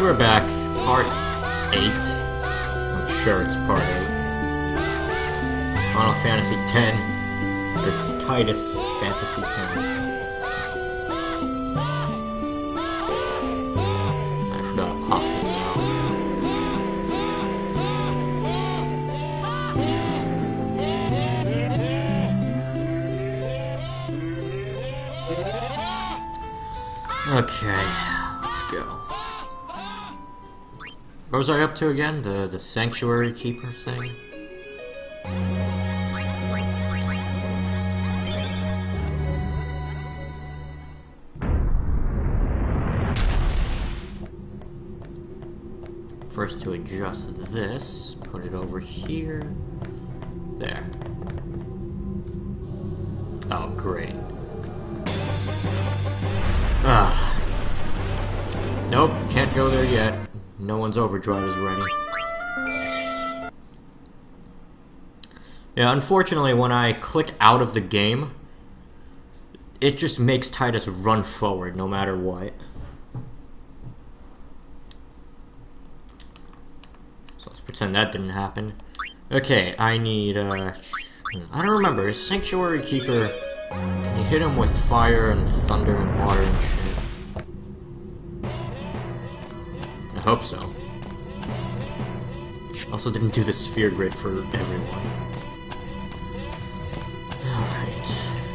we're back. Part 8. I'm sure it's part 8. Final Fantasy X. Or Tidus Fantasy X. I forgot to pop this out. Okay, let's go. What was I up to again? The Sanctuary Keeper thing? First to adjust this, put it over here. There. Oh, great. Ah. Nope, can't go there yet. No one's overdrive is ready. Yeah, unfortunately, when I click out of the game, it just makes Tidus run forward no matter what. So let's pretend that didn't happen. Okay, I need, I don't remember, is Sanctuary Keeper... Can you hit him with fire and thunder and water and shit? I hope so. Also didn't do the sphere grid for everyone. Alright.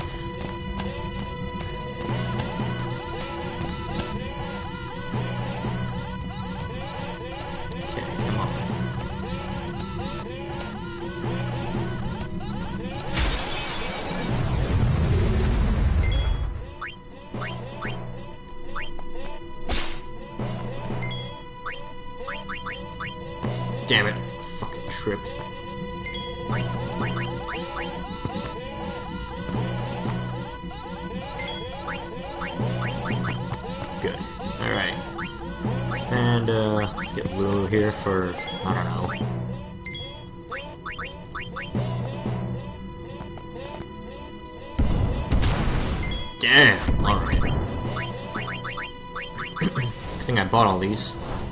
Okay, come on. Damn it. Fucking trip. Good. Alright. And, let's get Lulu here for, I don't know. Damn! Alright. I think I bought all these.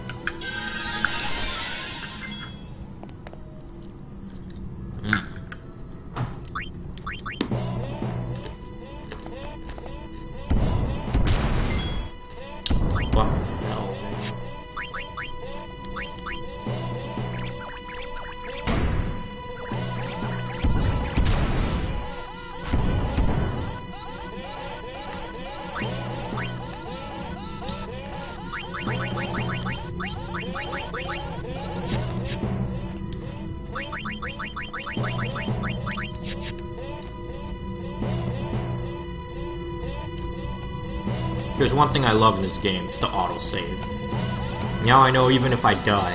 There's one thing I love in this game, it's the autosave. Now I know even if I die...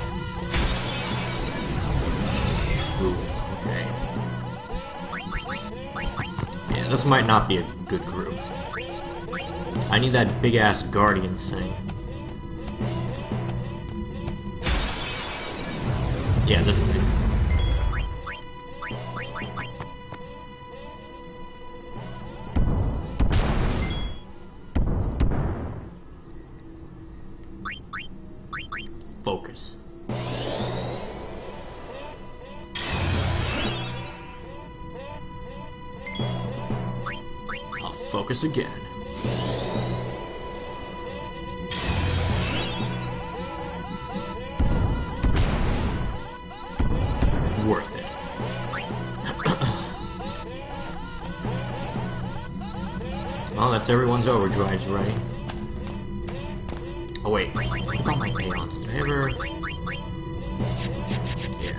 Ooh, okay. Yeah, this might not be a good group. I need that big-ass guardian thing. Yeah, this thing. Focus. I'll focus again. Worth it. Well, that's everyone's overdrives ready. Oh wait, what about my Aeons? Did I ever... Yeah.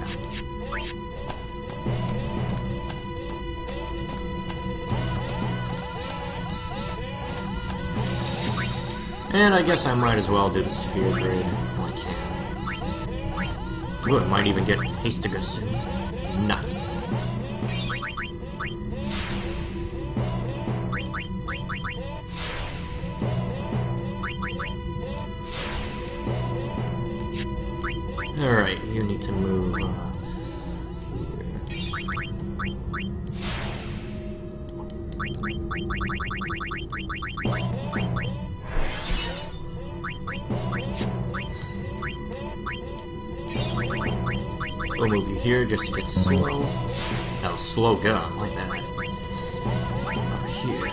And I guess I might as well do the sphere grid while I can. Ooh, I might even get Hastiga soon. Nice. Alright, you need to move here. We'll move you here just to get slow. That was slow go, my bad. Up here.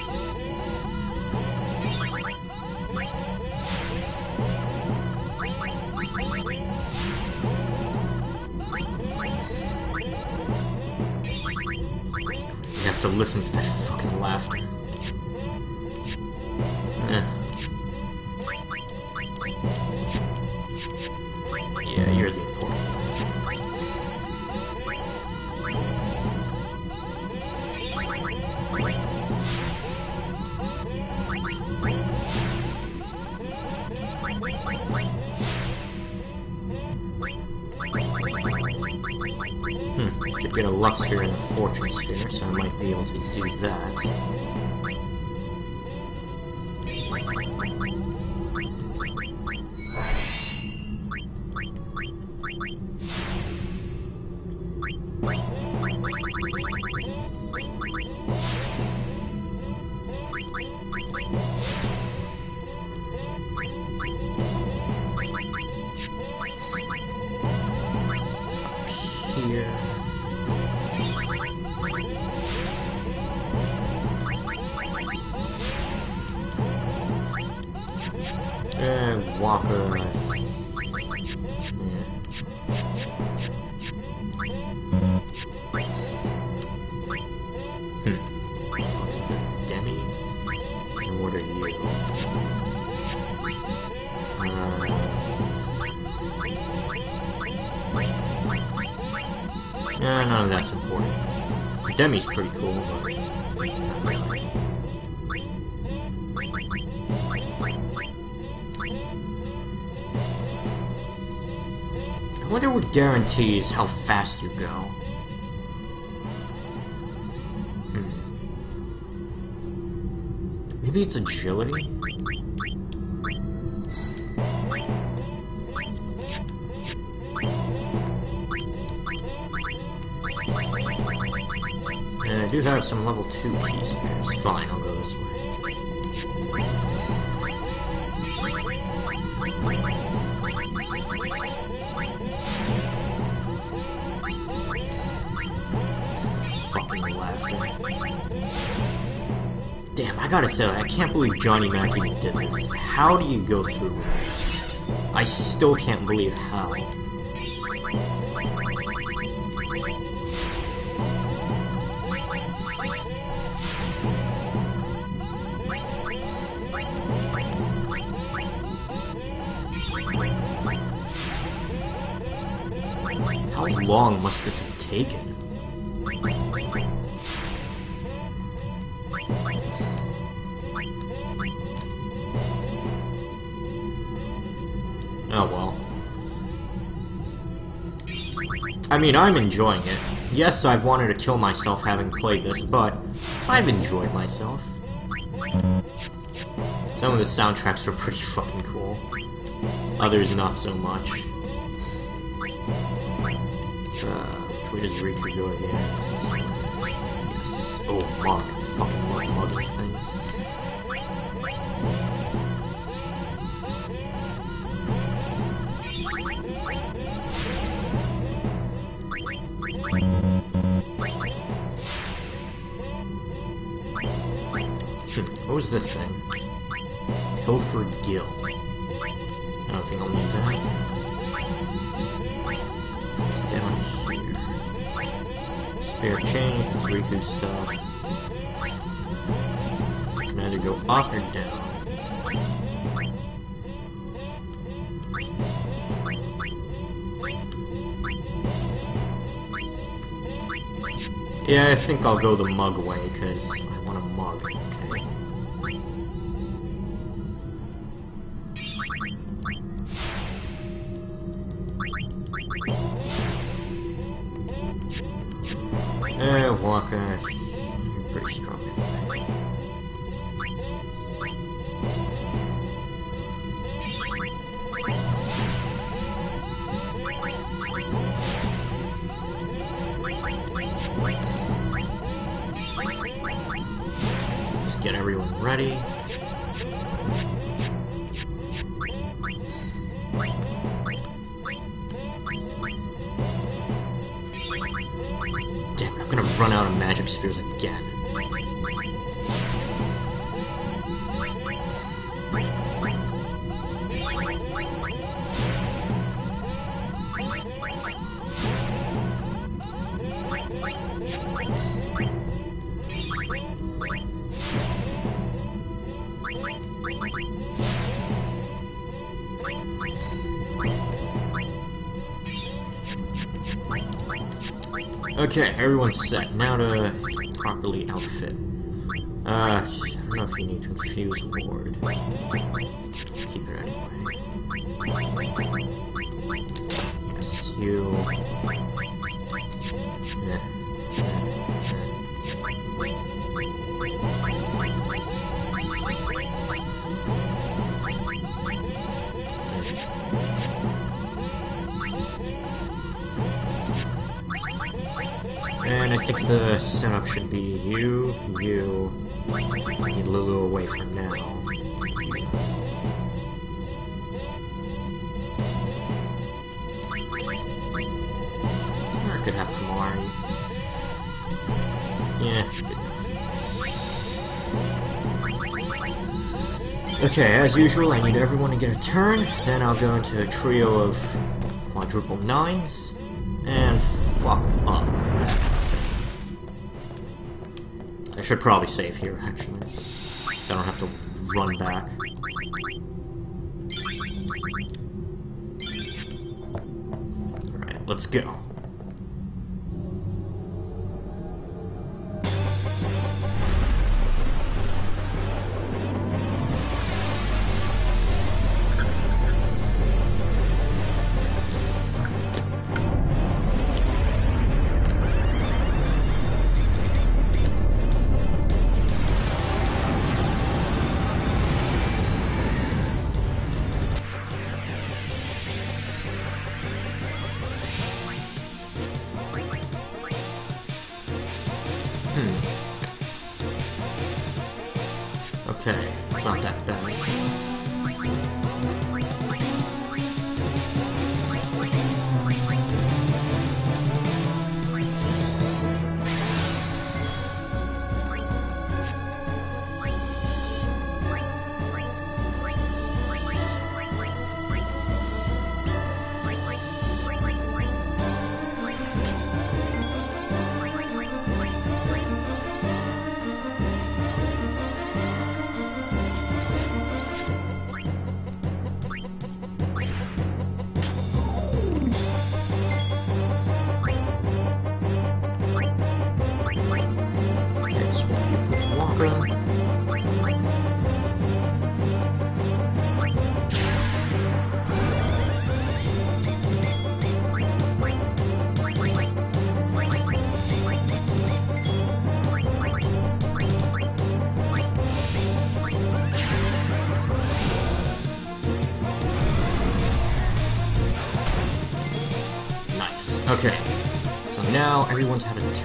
You have to listen to that fucking laughter. Yeah, you're the important one. Could get a Lux here and a Fortune Sphere, so I might be able to do that. Here. And Walker. Yeah. What the fuck is this? Demi? And what are you? None of that's important. Demi's pretty cool, but not really. I wonder what guarantees how fast you go. Maybe it's agility? And I do have some level 2 key spheres. Fine, I'll go this way. Fucking laughter. Damn, I gotta say, I can't believe Johnny Mac even did this. How do you go through with this? I still can't believe how. How long must this have taken? Oh well. I mean, I'm enjoying it. Yes, I've wanted to kill myself having played this, but I've enjoyed myself. Some of the soundtracks are pretty fucking cool. Others not so much. Which way does Riku go again? Yes. Oh, Mug. Fucking love mugging things. What was this thing? Pilfered Gill. I don't think I'll need that. It's down here. Spare change, it's Riku stuff. I can either go up or down. Yeah, I think I'll go the mug way, because I want a mug, okay. Walker, you're pretty strong. Just get everyone ready. run out of magic spheres again. Okay, everyone's set. Now to properly outfit. I don't know if you need Confuse Ward. Keep it anyway. Yes, you... And I think the setup should be you. I need Lulu away for now. Or I could have Kamari. Yeah, good enough. Okay, as usual, I need everyone to get a turn. Then I'll go into a trio of quadruple 9s and fuck up that thing. I should probably save here, actually, so I don't have to run back. Alright, let's go. Okay, it's not that bad. Okay, so now everyone's had a turn.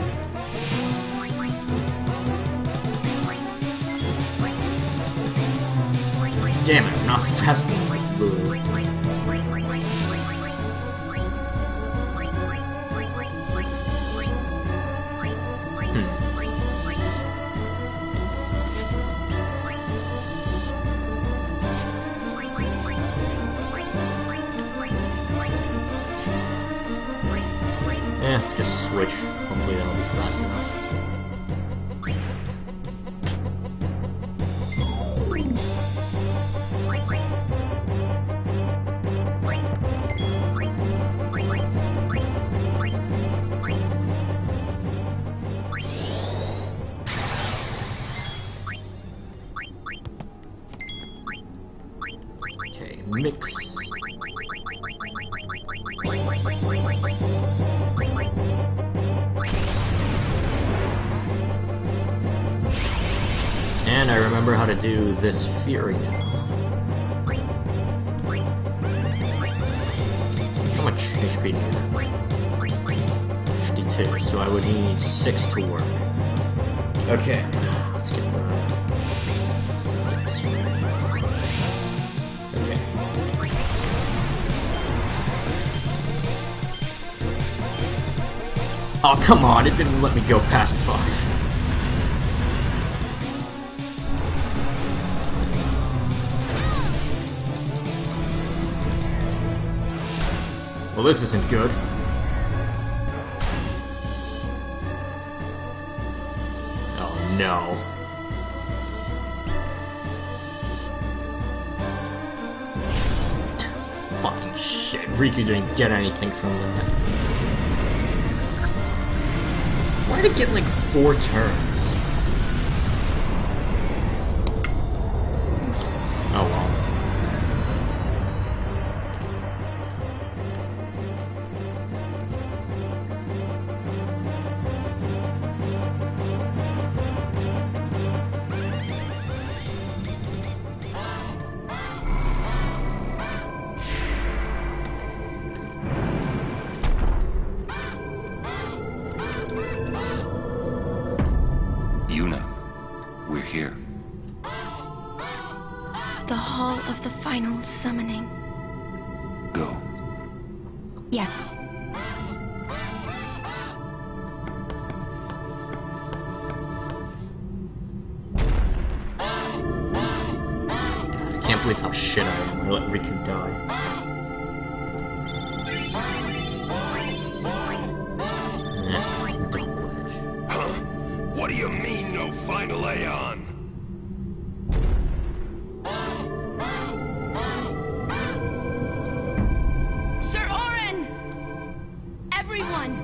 Damn it, I'm not fast enough. Just switch. Hopefully that'll be fast enough. Okay, mix. And I remember how to do this Fury now. How much HP do you have? 52, so I would need 6 to work. Okay, let's get this one. Okay. Oh, come on, it didn't let me go past 5. Well, this isn't good. Oh, no. Fucking shit. Riku didn't get anything from that. Why did it get like 4 turns? Oh well. Yuna, we're here. The Hall of the Final Summoning. Go. Yes. I can't believe how shit I am. I let Riku die. Double edge. Huh? What do you mean, no final Aeon? Sir Auron! Everyone!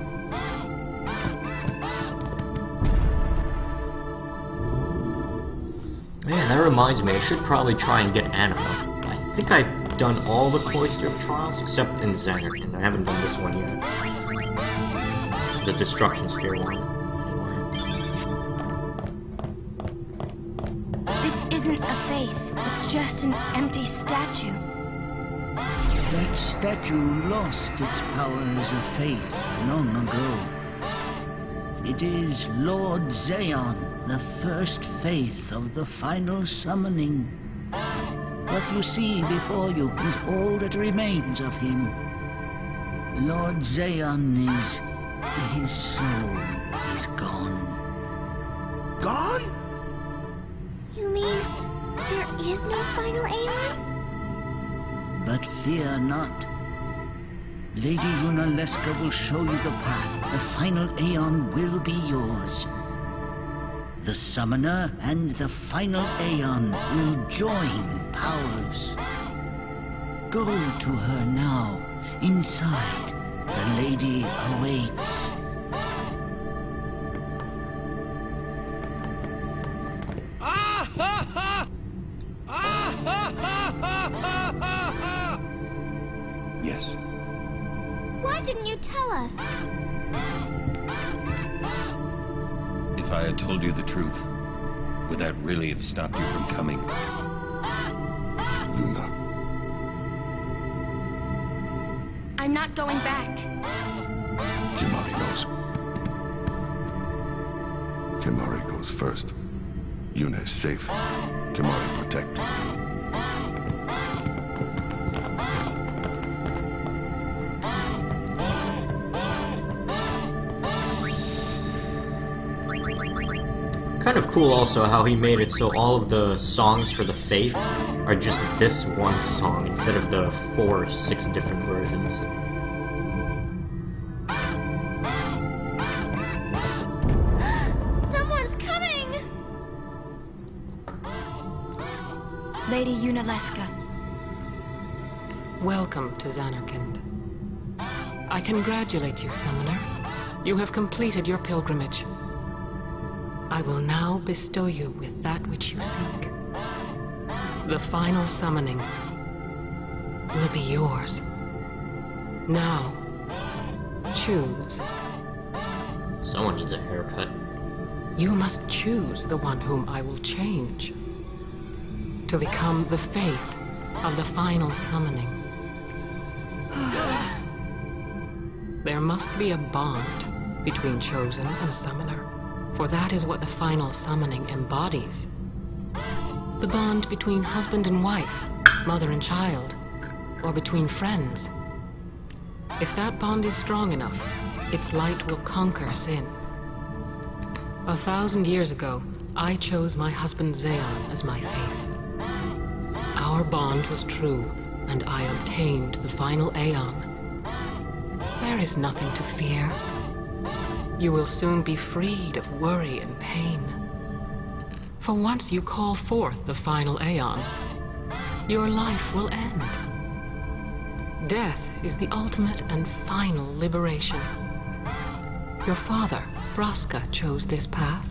Man, that reminds me, I should probably try and get Anima. I think I've done all the Cloister of Trials except in Zanarkand. I haven't done this one yet. The Destruction Sphere one. This isn't a faith. It's just an empty statue. That statue lost its power as a faith long ago. It is Lord Zayon, the first faith of the final summoning. What you see before you is all that remains of him. Lord Zayon is... his soul is gone. Gone? You mean there is no final Aeon? But fear not. Lady Yunalesca will show you the path. The final Aeon will be yours. The Summoner and the final Aeon will join powers. Go to her now. Inside, the lady awaits. Yes. Why didn't you tell us? If I had told you the truth, would that really have stopped you from coming? Yuna. I'm not going back. Kimahri knows. Kimahri goes first. Yuna is safe. Kimahri protect. Kind of cool also how he made it so all of the songs for the Faith are just this one song instead of the 4 or 6 different versions. Someone's coming! Lady Yunalesca. Welcome to Zanarkand. I congratulate you, Summoner. You have completed your pilgrimage. I will now bestow you with that which you seek. The final summoning will be yours. Now, choose. Someone needs a haircut. You must choose the one whom I will change to become the faith of the final summoning. There must be a bond between Chosen and Summoner, for that is what the final summoning embodies. The bond between husband and wife, mother and child, or between friends. If that bond is strong enough, its light will conquer sin. 1,000 years ago, I chose my husband Zeon as my faith. Our bond was true, and I obtained the final Aeon. There is nothing to fear. You will soon be freed of worry and pain. For once you call forth the final Aeon, your life will end. Death is the ultimate and final liberation. Your father, Braska, chose this path.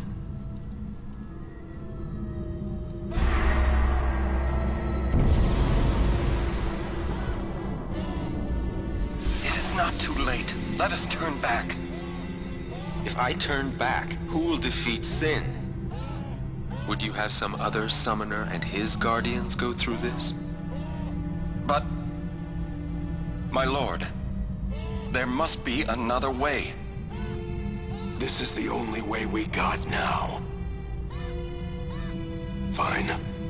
It is not too late. Let us turn back. If I turn back, who will defeat Sin? Would you have some other summoner and his guardians go through this? But, my lord, there must be another way. This is the only way we got now. Fine.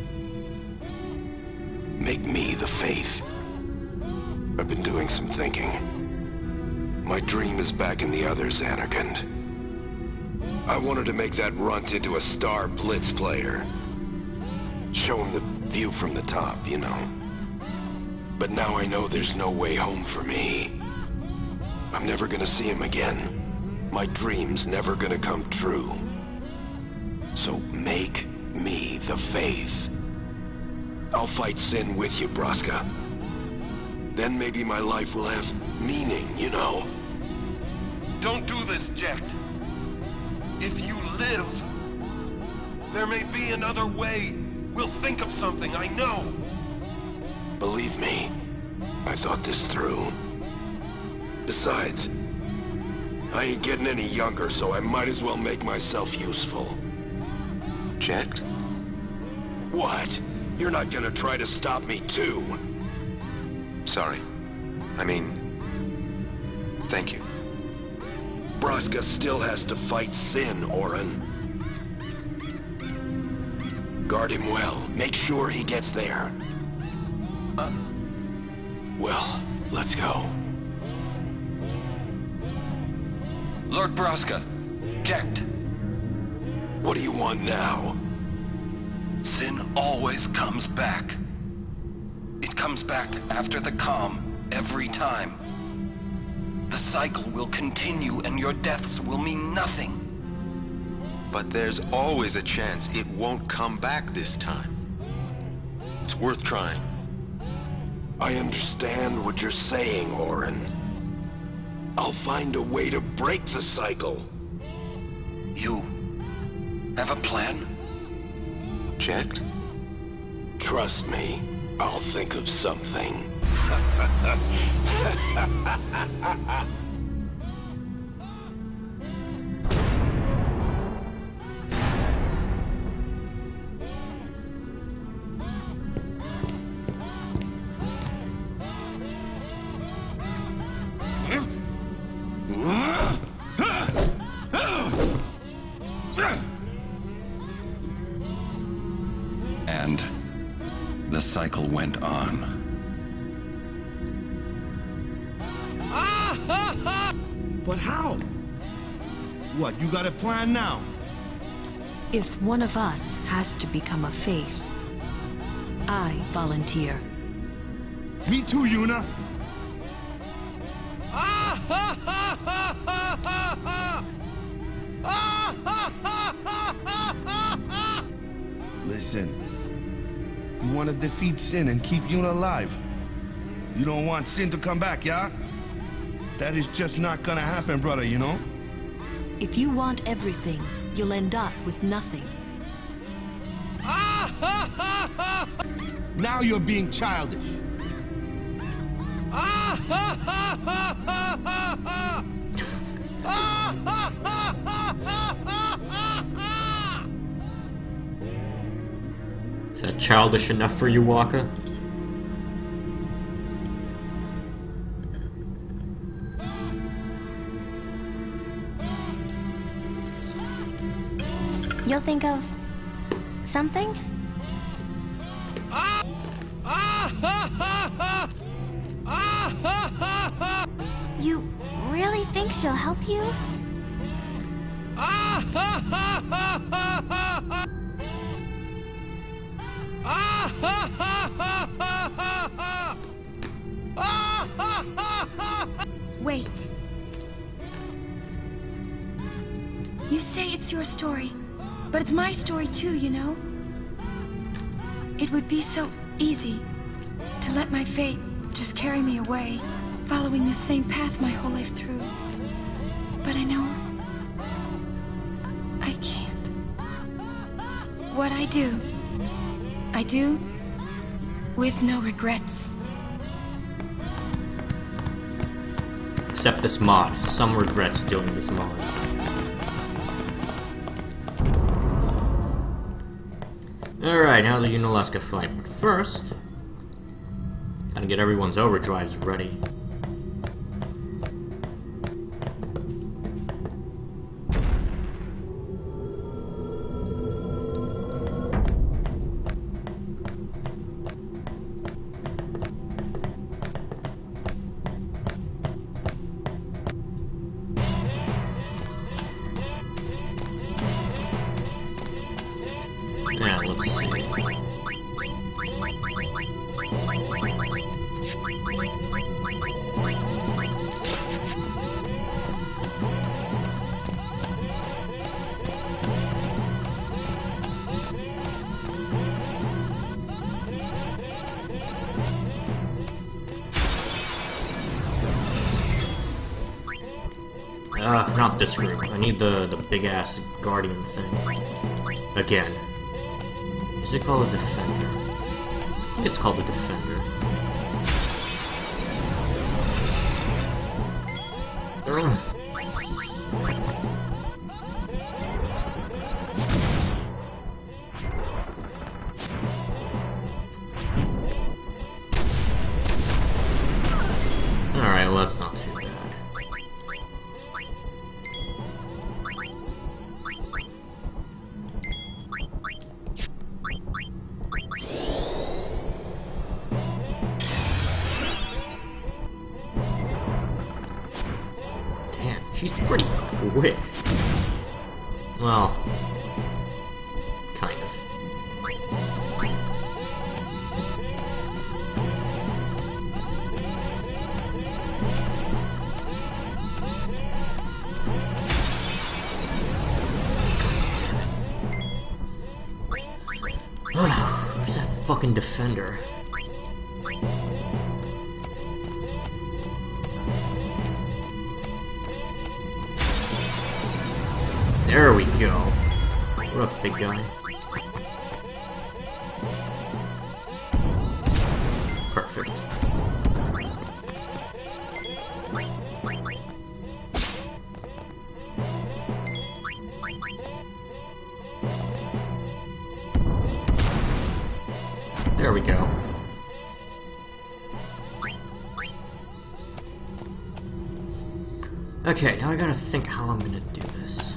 Make me the faith. I've been doing some thinking. My dream is back in the other Zanarkand. I wanted to make that runt into a star blitz player. Show him the view from the top, you know. But now I know there's no way home for me. I'm never gonna see him again. My dream's never gonna come true. So make me the faith. I'll fight Sin with you, Braska. Then maybe my life will have meaning, you know? Don't do this, Jecht. If you live, there may be another way. We'll think of something, I know. Believe me, I thought this through. Besides, I ain't getting any younger, so I might as well make myself useful. Jecht? What? You're not gonna try to stop me too? Sorry. I mean, thank you. Braska still has to fight Sin, Auron. Guard him well. Make sure he gets there. Well, let's go. Lord Braska, Jecht. What do you want now? Sin always comes back. It comes back after the calm, every time. The cycle will continue and your deaths will mean nothing. But there's always a chance it won't come back this time. It's worth trying. I understand what you're saying, Auron. I'll find a way to break the cycle. You have a plan? Jecht? Trust me, I'll think of something. And the cycle went on. But how? What, you got a plan now? If one of us has to become a faith, I volunteer. Me too, Yuna. Listen, you want to defeat Sin and keep Yuna alive. You don't want Sin to come back, yeah? That is just not gonna happen, brother, you know? If you want everything, you'll end up with nothing. Now you're being childish. Is that childish enough for you, Wakka? You'll think of something? You really think she'll help you? Wait. You say it's your story, but it's my story too, you know? It would be so easy to let my fate just carry me away, following the same path my whole life through. But I know I can't. What I do with no regrets. Except this mod. Some regrets doing this mod. Alright, now the Yunalesca fight. But first, gotta get everyone's overdrives ready. Yeah, let's see. Not this group. I need the big-ass guardian thing. Again. Is it called a defender? I think it's called a defender. Alright, well that's not too bad. She's pretty quick. Well, kind of. Where's that fucking defender? There we go. What up, big guy? Perfect. There we go. Okay, now I gotta think how I'm gonna do this.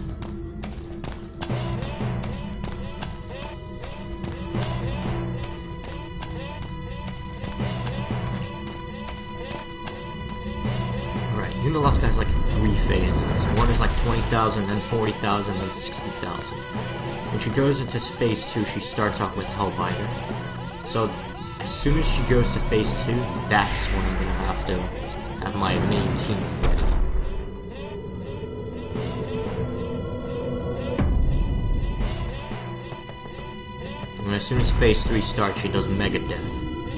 Yunalesca has like 3 phases. One is like 20,000, then 40,000, then 60,000. When she goes into phase 2, she starts off with Hellbiter. So, as soon as she goes to phase 2, that's when I'm gonna have to have my main team ready. And as soon as phase 3 starts, she does Megadeth.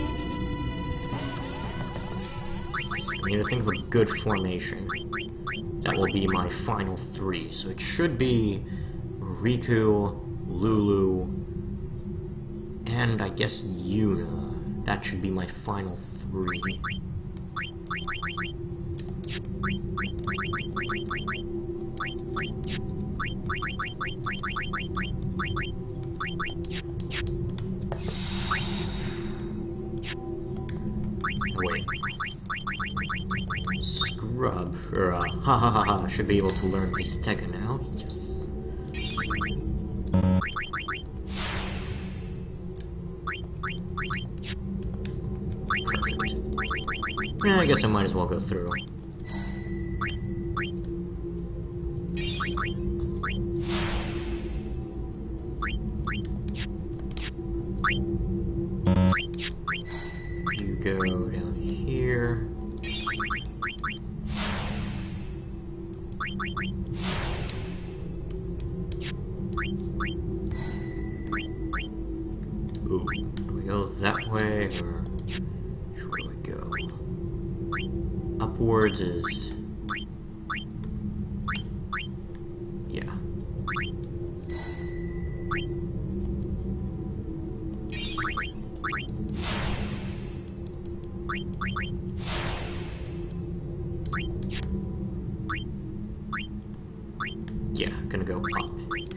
I need to think of a good formation. That will be my final 3. So it should be Riku, Lulu, and I guess Yuna. That should be my final 3. Wait. Scrub, or ha, should be able to learn Azteca now. Yes. Perfect. Yeah, I guess I might as well go through. Ooh, do we go that way, or where do I go? Upwards is... yeah. Yeah, gonna go up.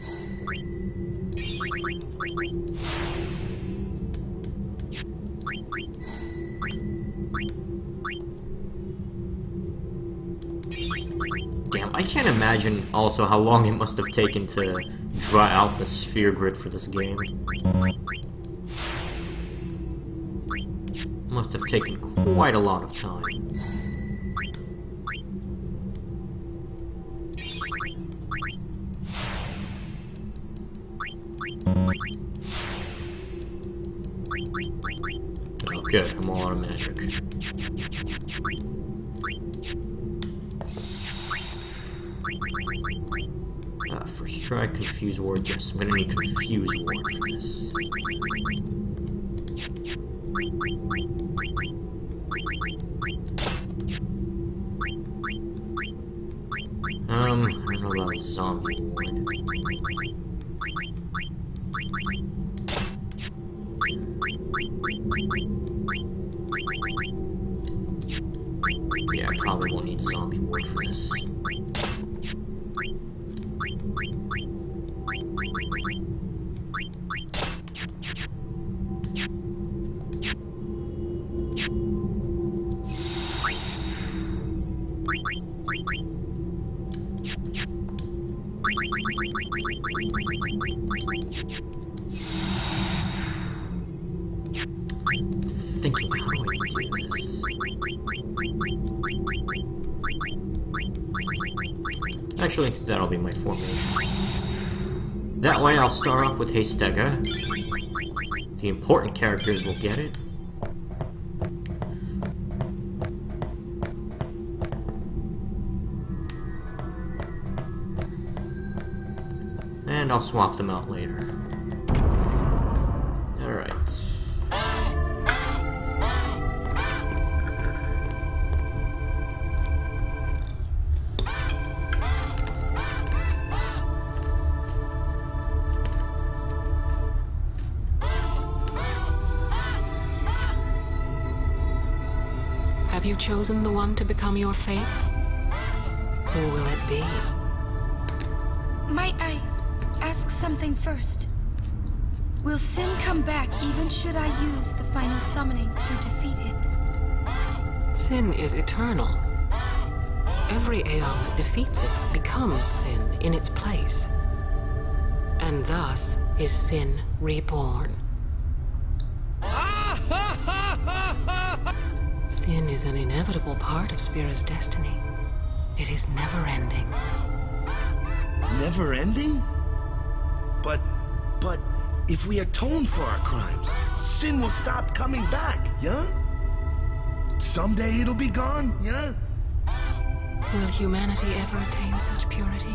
Damn, I can't imagine also how long it must have taken to draw out the sphere grid for this game. Must have taken quite a lot of time. Oh, good, I'm all out of magic. First try Confuse Ward. Yes, I'm gonna need Confuse Ward for this. I don't know about Zombie Ward. Yeah, I probably won't need Zombie Ward for this. Thinking, how do I do this? Actually, that'll be my formation. That way I'll start off with Hastega. The important characters will get it. And I'll swap them out later. Alright. Have you chosen the one to become your faith? Who will it be? Might I ask something first? Will Sin come back even should I use the final summoning to defeat it? Sin is eternal. Every Aeon that defeats it becomes Sin in its place. And thus is Sin reborn. Sin is an inevitable part of Spira's destiny. It is never-ending. Never-ending? But if we atone for our crimes, Sin will stop coming back, yeah? Someday it'll be gone, yeah? Will humanity ever attain such purity?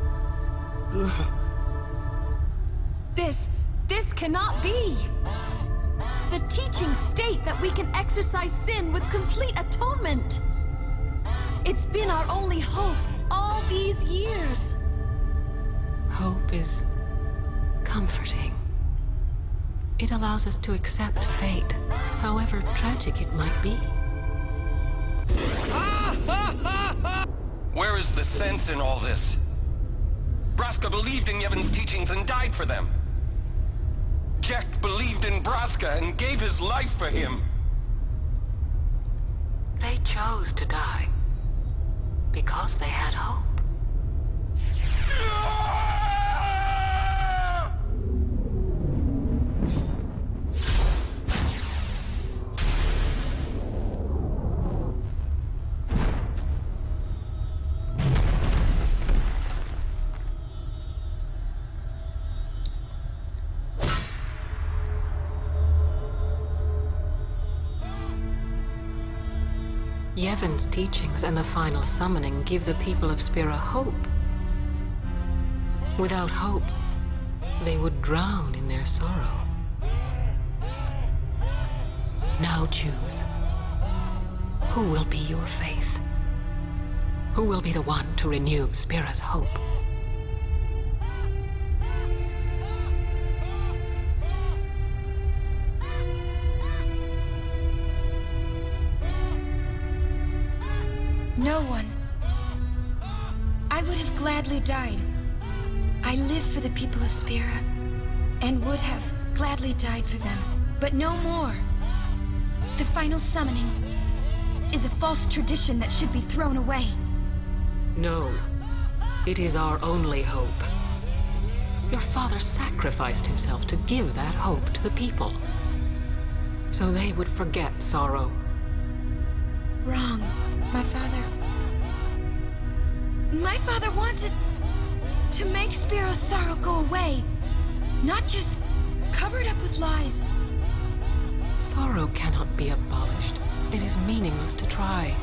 This cannot be! The teachings state that we can exorcise sin with complete atonement. It's been our only hope all these years. Hope is comforting. It allows us to accept fate, however tragic it might be. Where is the sense in all this? Braska believed in Yevon's teachings and died for them. Jecht believed in Braska and gave his life for him. They chose to die because they had hope. Yevon's teachings and the final summoning give the people of Spira hope. Without hope, they would drown in their sorrow. Now choose. Who will be your faith? Who will be the one to renew Spira's hope? No one. I would have gladly died. I live for the people of Spira, and would have gladly died for them, but no more. The final summoning is a false tradition that should be thrown away. No, it is our only hope. Your father sacrificed himself to give that hope to the people, so they would forget sorrow. Wrong, my father. My father wanted to make Spiro's sorrow go away, not just covered up with lies. Sorrow cannot be abolished. It is meaningless to try.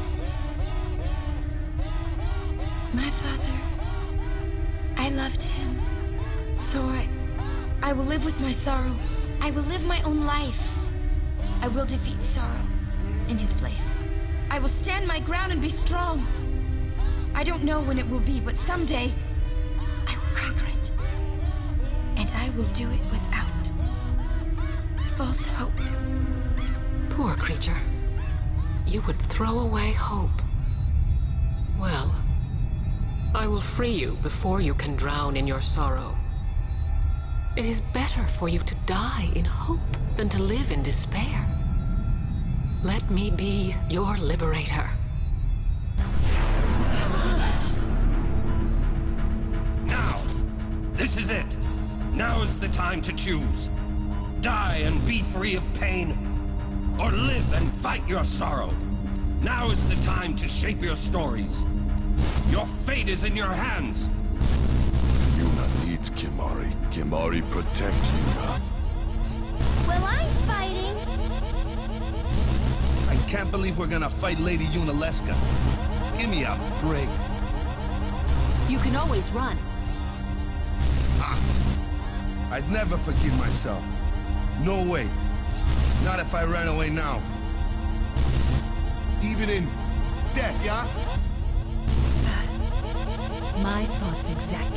My father, I loved him. So I will live with my sorrow. I will live my own life. I will defeat sorrow in his place. I will stand my ground and be strong. I don't know when it will be, but someday I will conquer it. And I will do it without false hope. Poor creature. You would throw away hope. Well, I will free you before you can drown in your sorrow. It is better for you to die in hope than to live in despair. Let me be your liberator. Now! This is it! Now is the time to choose. Die and be free of pain, or live and fight your sorrow. Now is the time to shape your stories. Your fate is in your hands. Yuna needs Kimahri. Kimahri protect Yuna. Well, I'm fighting. I can't believe we're gonna fight Lady Yunalesca. Give me a break. You can always run. I'd never forgive myself. No way. Not if I ran away now. Even in death, yeah? My thoughts exactly.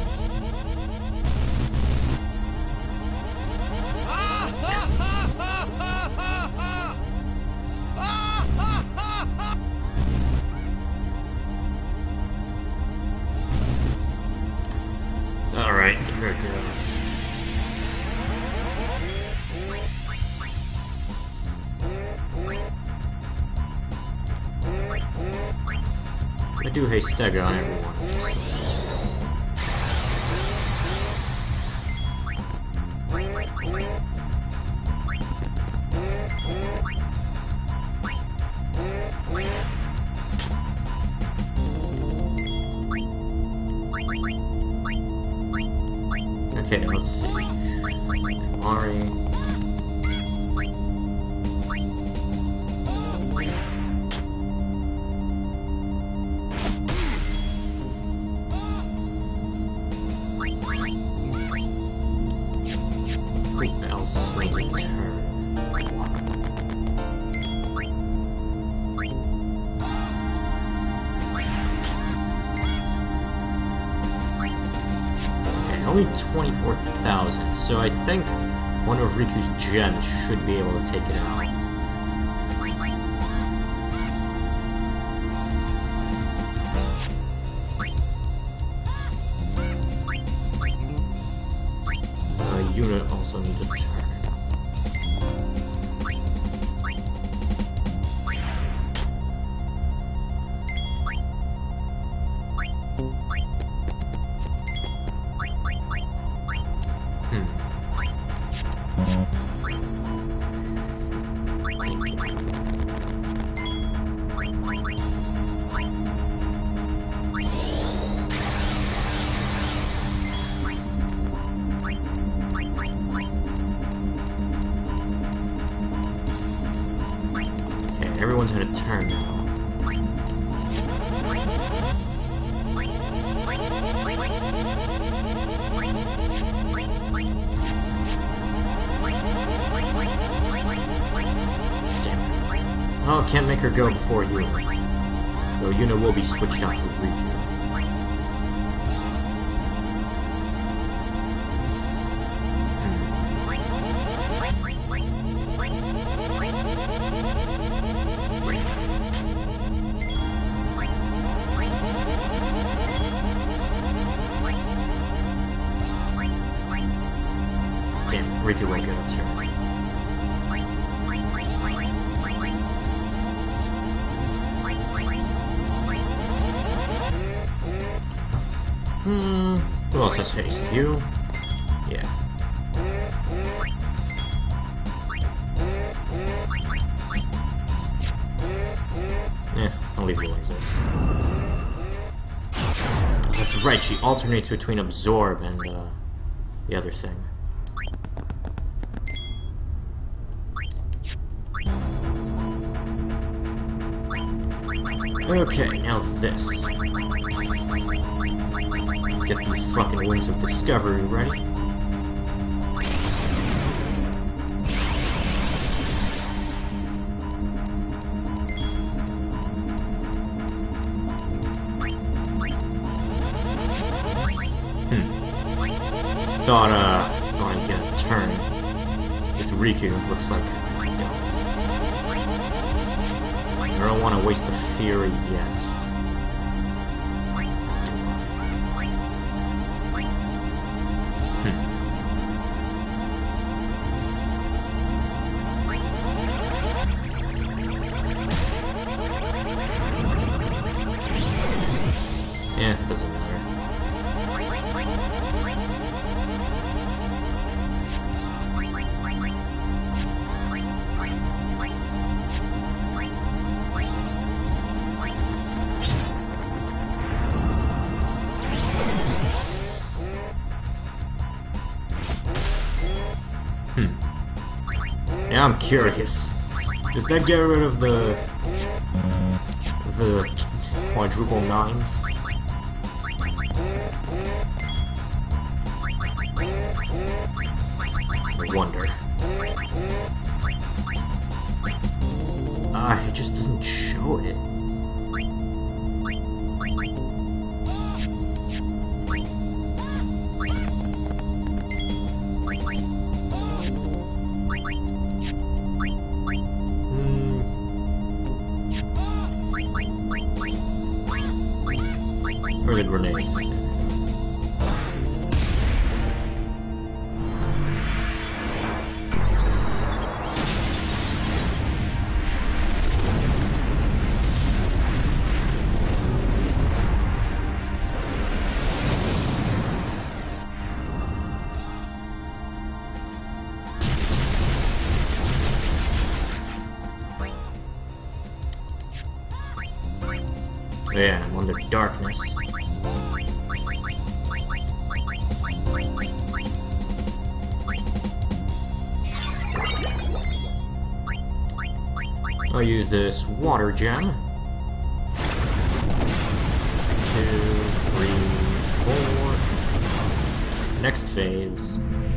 Alright, here it goes. I do Hastega on everyone. Okay, let's see. Kimahri. Who else needs a turn? Only 24,000, so I think one of Riku's gems should be able to take it out. Yuna also needs a turn. Everyone's had a turn now. Oh, can't make her go before Yuna. Though Yuna will be switched out for Riku. Damn, Riku won't get a turn. Who else has haste? You? Yeah. Yeah, I'll leave you like this. That's right, she alternates between Absorb and, the other thing. Okay, now this. Get these fucking Wings of Discovery ready. Thought I'd get a turn. With Riku, looks like I don't. I don't want to waste the Fury yet. Yeah, it doesn't matter. Yeah, I'm curious. Does that get rid of the quadruple nines? I wonder. It just doesn't show it. Or the grenades. Yeah, I'm under darkness. I'll use this water gem. 2, 3, 4. Next phase.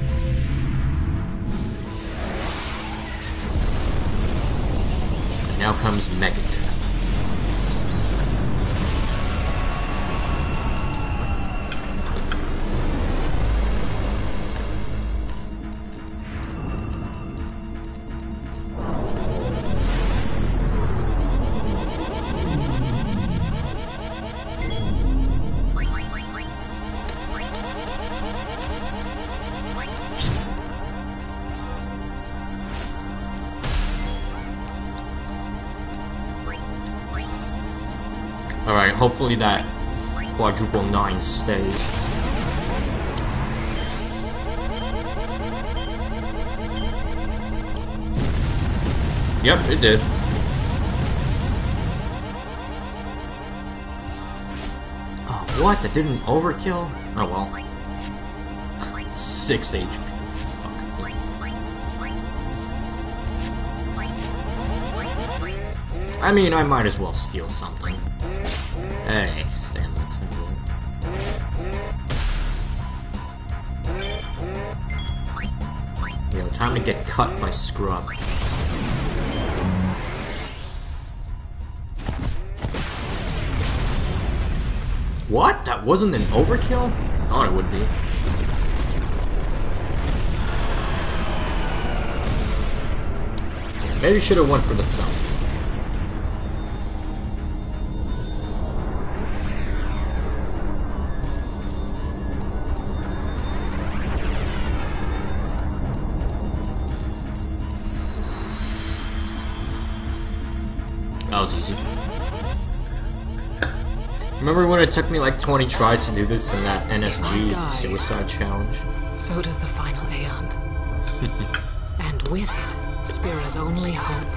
And now comes Megadeth. Alright, hopefully that quadruple 9 stays. Yep, it did. Oh, what? That didn't overkill? Oh well. 6 HP. I mean, I might as well steal something. Hey, stand that. Yo, time to get cut by Scrub. What? That wasn't an overkill? I thought it would be. Maybe you should have went for the sun. That was easy. Remember when it took me like 20 tries to do this in that NSG suicide challenge? So does the final Aeon. And with it, Spira's only hope.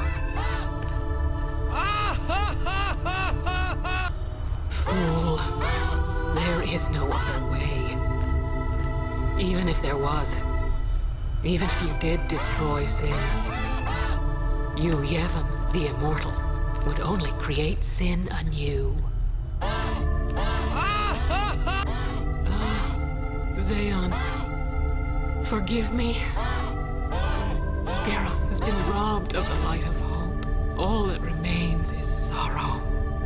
Fool. There is no other way. Even if there was, even if you did destroy Sin, you, Yevon, the Immortal, would only create Sin anew. Zeon, forgive me. Spira has been robbed of the light of hope. All that remains is sorrow.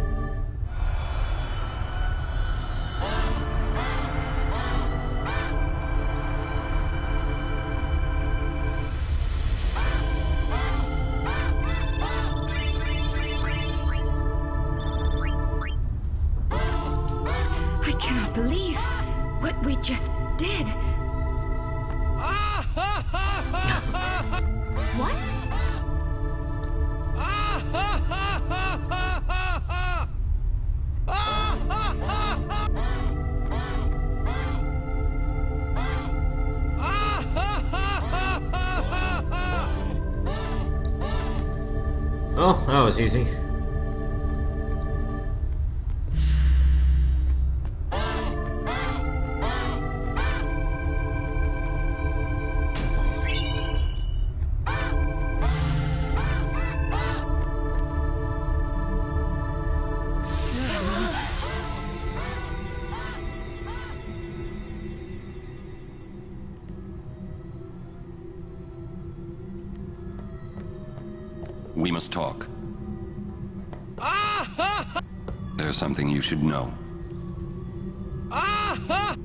I cannot believe what we just did. What? Oh, that was easy. We must talk. There's something you should know. I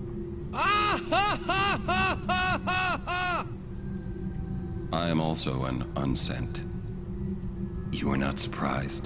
am also an unsent. You are not surprised.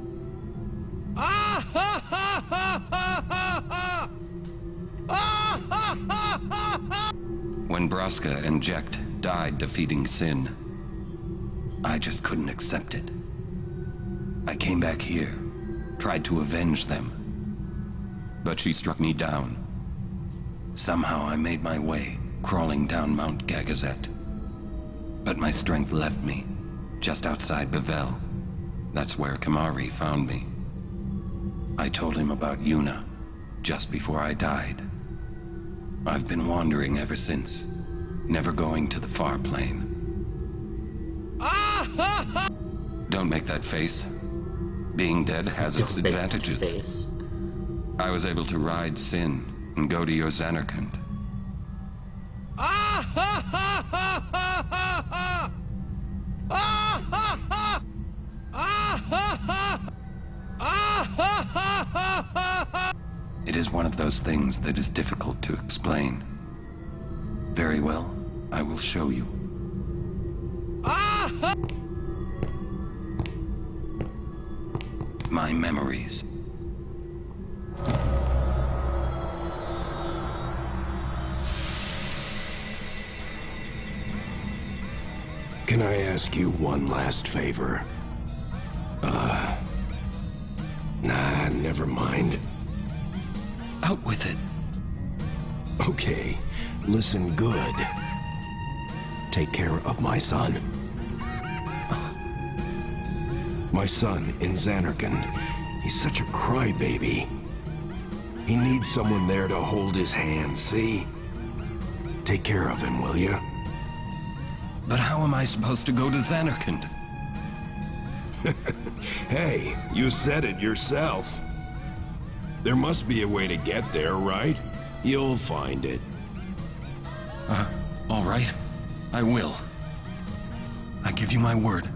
When Braska and Jecht died defeating Sin, I just couldn't accept it. I came back here, tried to avenge them. But she struck me down. Somehow I made my way, crawling down Mount Gagazet. But my strength left me, just outside Bevel. That's where Kimahri found me. I told him about Yuna, just before I died. I've been wandering ever since, never going to the far plane. Don't make that face. Being dead has its advantages. I was able to ride Sin and go to your Zanarkand. It is one of those things that is difficult to explain. Very well, I will show you. My memories. Can I ask you one last favor? Nah, never mind. Out with it. Okay, listen good. Take care of my son. My son in Zanarkand. He's such a crybaby. He needs someone there to hold his hand, see? Take care of him, will you? But how am I supposed to go to Zanarkand? Hey, you said it yourself. There must be a way to get there, right? You'll find it. All right. I will. I give you my word.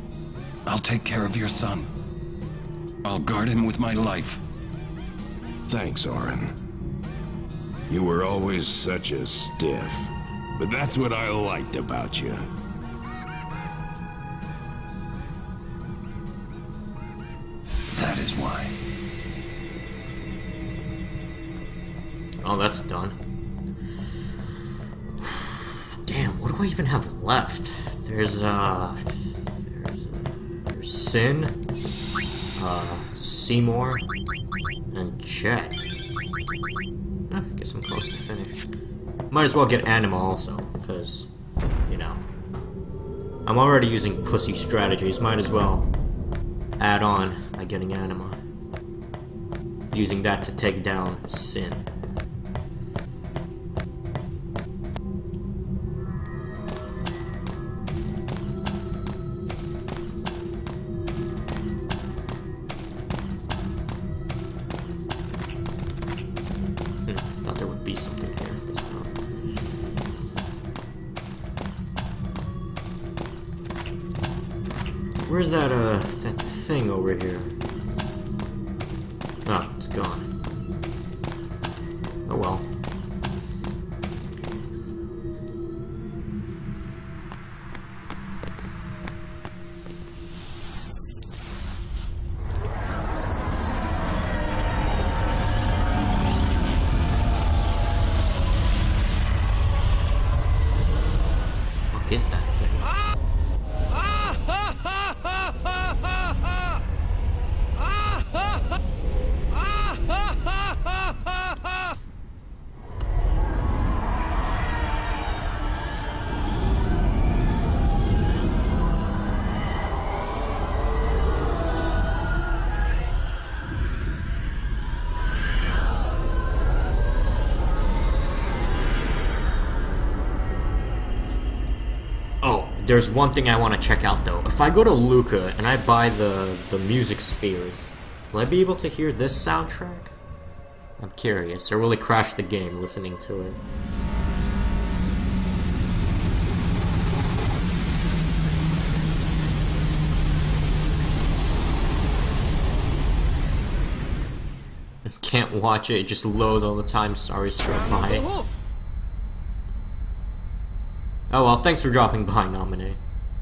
I'll take care of your son. I'll guard him with my life. Thanks, Auron. You were always such a stiff, but that's what I liked about you. That is why. Oh, that's done. Damn, what do I even have left? There's Sin, Seymour, and Jet. I guess I'm close to finish. Might as well get Anima also, because, you know, I'm already using pussy strategies. Might as well add on by getting Anima. Using that to take down Sin. Thought there would be something here, but it's not. Where's that that thing over here? Oh, it's gone. Oh well. What is that thing? There's one thing I want to check out though. If I go to Luca and I buy the music spheres, will I be able to hear this soundtrack? I'm curious. Or will it crash the game listening to it? Can't watch it, it just loads all the time. Sorry, straight by. Oh well, thanks for dropping by, Nominee.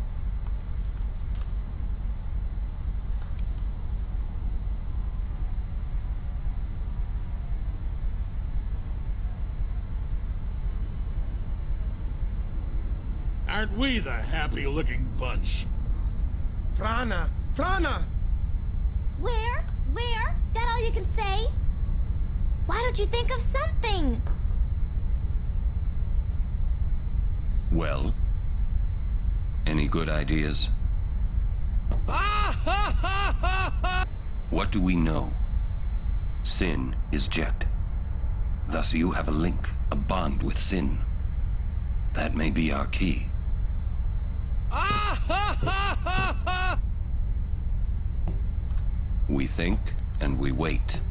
Aren't we the happy-looking bunch? Franna! Franna! Where? Where? That all you can say? Why don't you think of something? Well, any good ideas? What do we know? Sin is Jet. Thus you have a link, a bond with Sin. That may be our key. We think and we wait.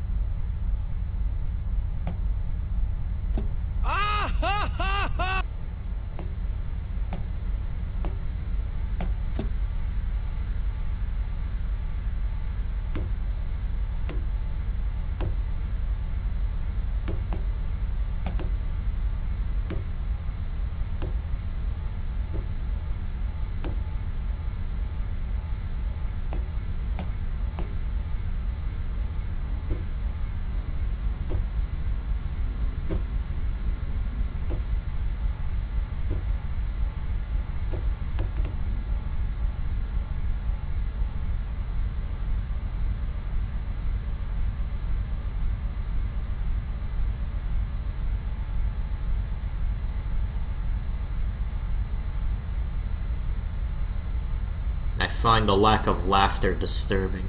I find the lack of laughter disturbing.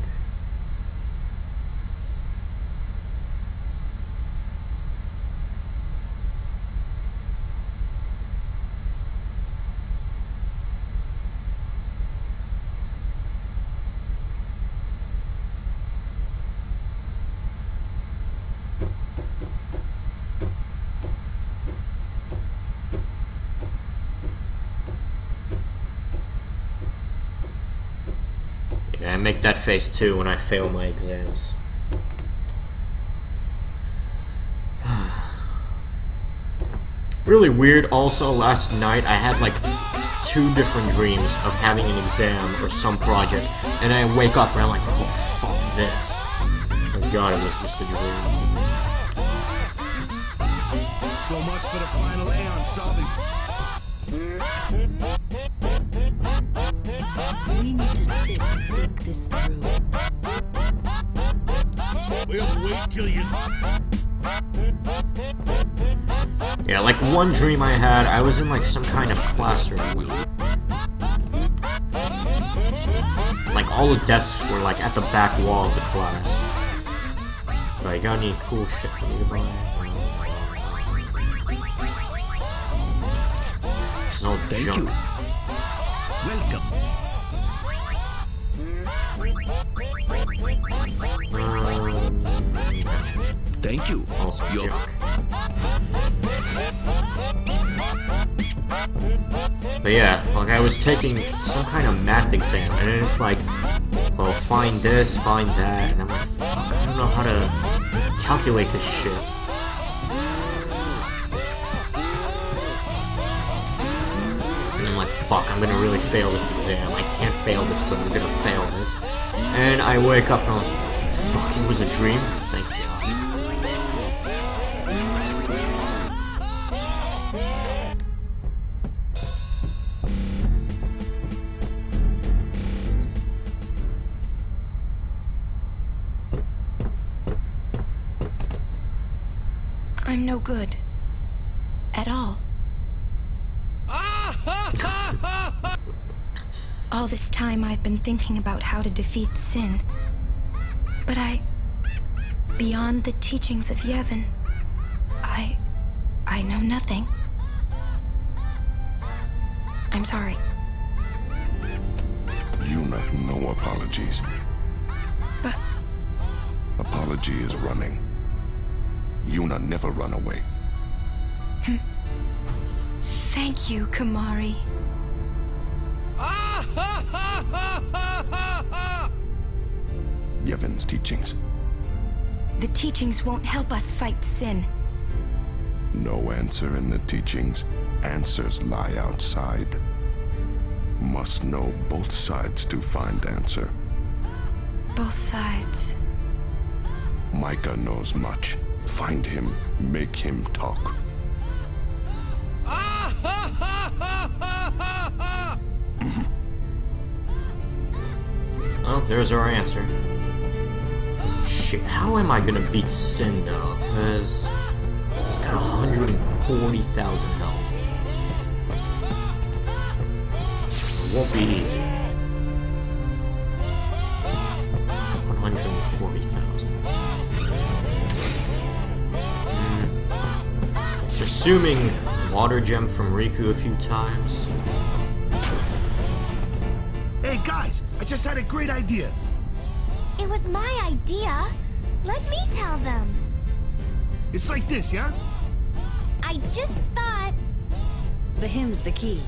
I make that face too when I fail my exams. Really weird, also, last night I had like 2 different dreams of having an exam or some project, and I wake up and I'm like, oh, fuck this. Oh god, it was just a dream. So much for the final Aeon solving. We need to sit and think this through. We'll wait till you... Yeah, like one dream I had, I was in like some kind of classroom. Like all the desks were like at the back wall of the class. But you got any cool shit for me to buy? No Thank junk. you. Welcome. Thank you. Also Your junk. But yeah, like I was taking some kind of math exam, and then it's like, well, find this, find that, and I'm like, fuck, I don't know how to calculate this shit. And I'm like, fuck, I'm gonna really fail this exam. I can't fail this, but I'm gonna fail this. And I wake up and I'm like, fuck, it was a dream? Thank God. I'm no good. At all. All this time I've been thinking about how to defeat Sin. But beyond the teachings of Yevon, I know nothing. I'm sorry. Yuna, no apologies. But... Apology is running. Yuna never run away. Thank you, Kimahri. Yevon's teachings. The teachings won't help us fight Sin. No answer in the teachings. Answers lie outside. Must know both sides to find answer. Both sides. Micah knows much. Find him, make him talk. Oh, there's our answer. Shit, how am I gonna beat Sin though? Because he's got 140,000 health. It won't be easy. 140,000. Assuming water gem from Riku a few times. Hey guys, I just had a great idea. It was my idea. Let me tell them. It's like this, yeah? I just thought... The hymn's the key.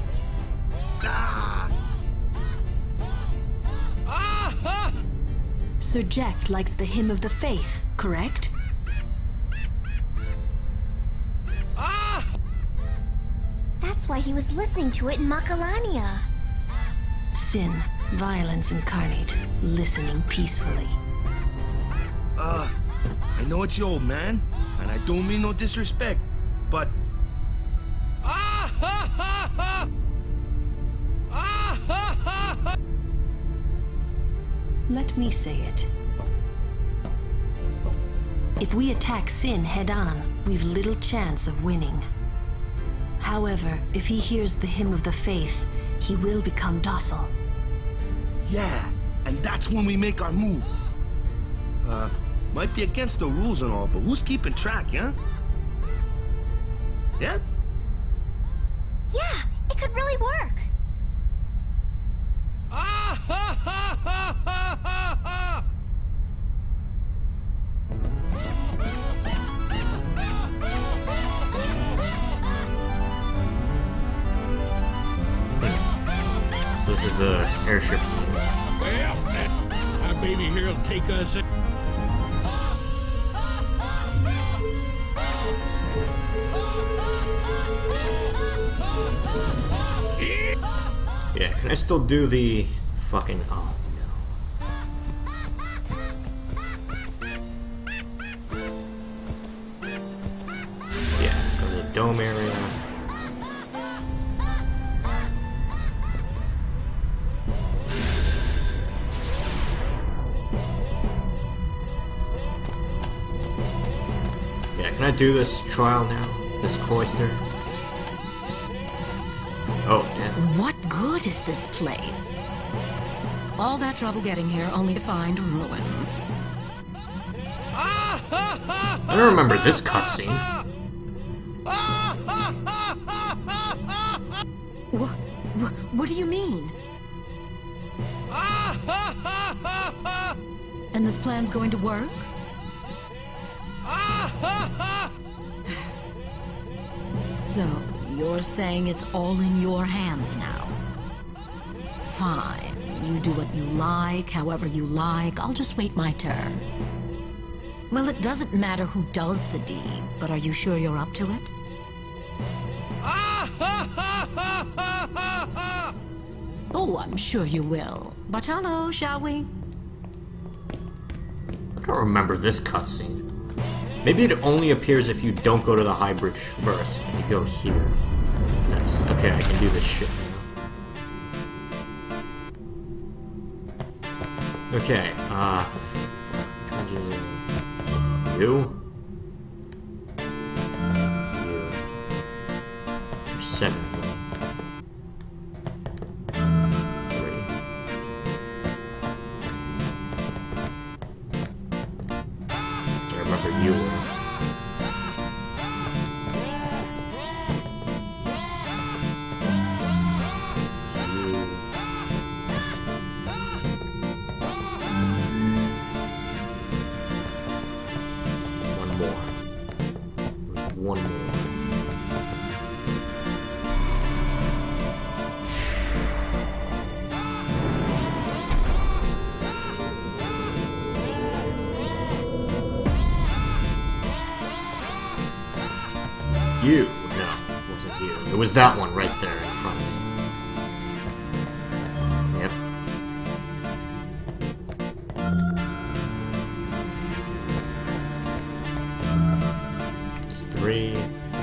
Sir Jecht likes the hymn of the faith, correct? That's why he was listening to it in Macalania. Sin, violence incarnate, listening peacefully. I know it's your old man, and I don't mean no disrespect, but... Let me say it. If we attack Sin head-on, we've little chance of winning. However, if he hears the hymn of the faith, he will become docile. Yeah, and that's when we make our move. Might be against the rules and all, but who's keeping track, yeah? Yeah? Yeah, it could really work. So this is the airship scene. Well, my baby here will take us in. Yeah, can I still do the fucking... Oh, no. Yeah, go to the dome area. Yeah, can I do this trial now? This cloister? Oh, damn. What good is this place? All that trouble getting here only to find ruins. I don't remember this cutscene. What do you mean? And this plan's going to work? So, you're saying it's all in your hands now? Fine. You do what you like, however you like. I'll just wait my turn. Well, it doesn't matter who does the deed, but are you sure you're up to it? Oh, I'm sure you will. Bartolo, shall we? I don't remember this cutscene. Maybe it only appears if you don't go to the High Bridge first, and you go here. Nice. Okay, I can do this shit now. Okay, trying to do... You? You. There's 7 of them. 3. I remember you were. One more. You. No, it wasn't you. It was that one right there in front of me. Yep. It's 3,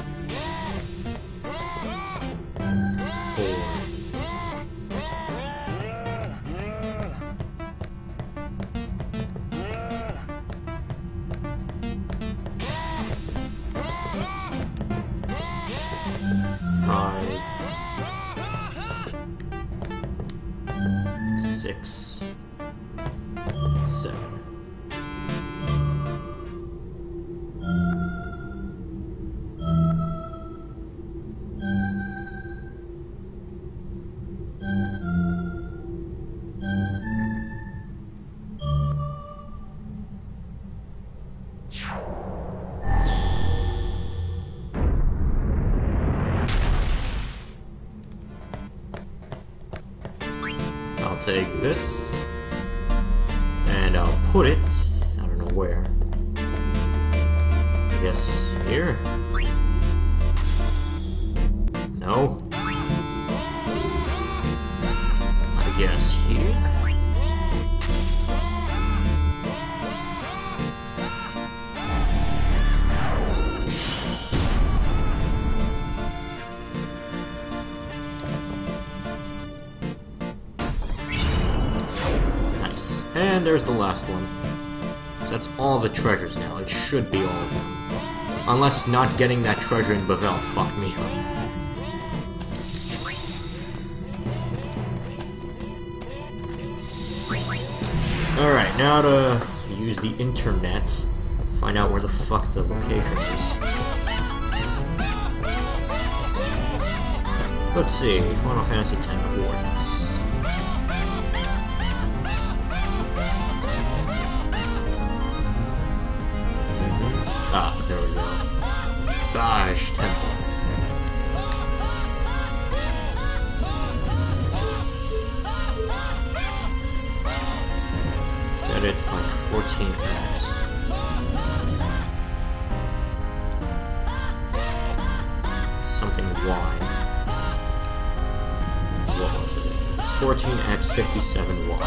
4. Five, 6, 7. I'll take this, and I'll put it, I don't know where, I guess here? No? I guess here? And there's the last one. So that's all the treasures now. It should be all of them. Unless not getting that treasure in Bevelle fucked me up. Alright, now to use the internet. Find out where the fuck the location is. Let's see. Final Fantasy X coordinates. Ah, there we go. Daj Temple. Said it's like 14x. Y. What was it? It's 14x 57y.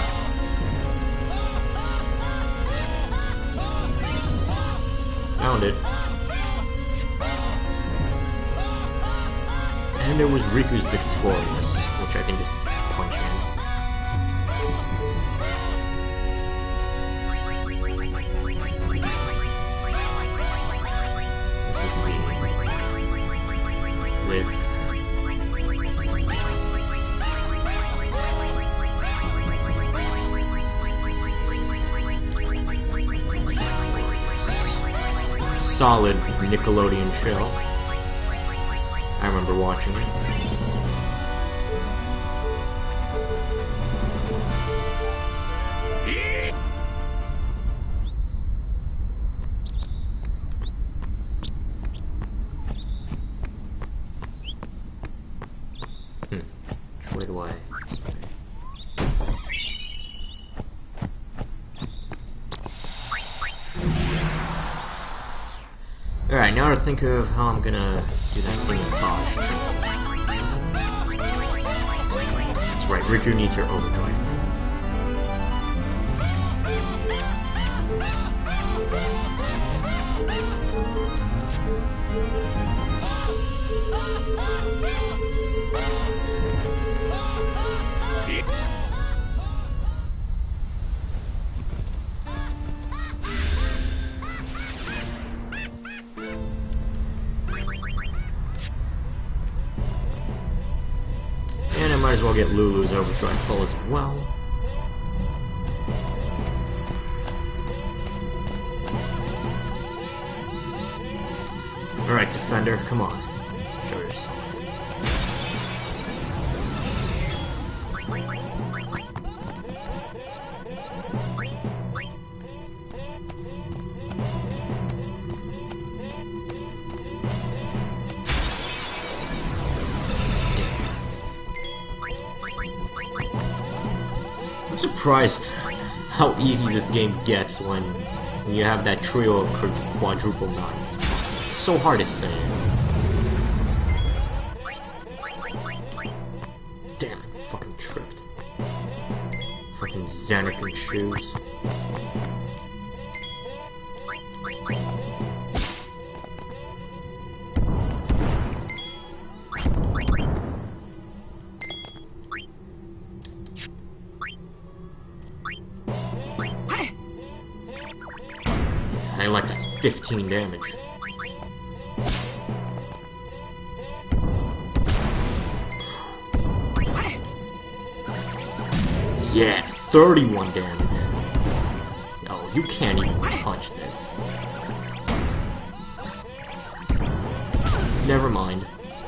Found it. And it was Riku's Victorious, which I can just punch in. This is V. Lick. Solid Nickelodeon show. I remember watching it. Which way do I? This way. Alright, now to think of how I'm gonna do that thing in Bosch. That's right, Riku needs her overdrive. And I might as well get Lulu's overdrive full as well. Alright, Defender, come on. Show yourself. I'm surprised how easy this game gets when you have that trio of quadruple knives. It's so hard to say. Damn it, fucking tripped. Fucking Xanakin shoes. I like that 15 damage. Yeah, 31 damage. No, you can't even touch this. Never mind.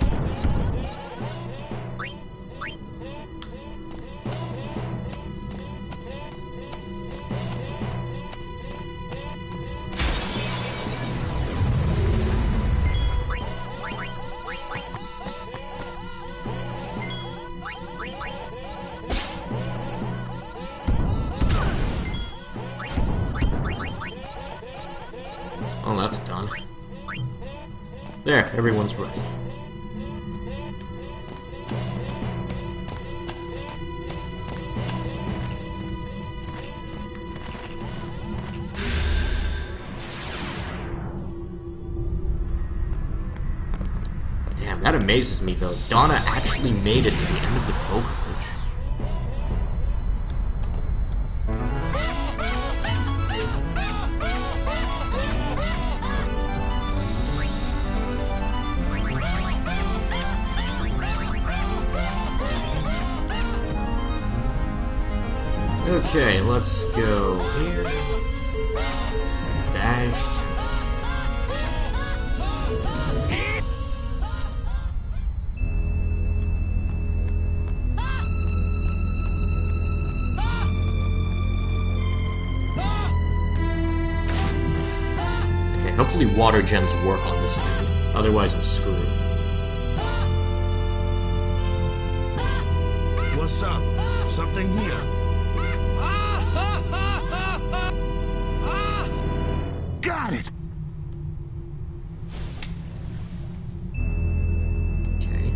Oh, that's done. There, everyone's ready. Damn, that amazes me though. Donna actually made it to the end of the pilgrimage. Okay, let's go here. Dashed. Okay, hopefully water gems work on this thing. Otherwise, I'm screwed. What's up? Something here. Got it! Okay.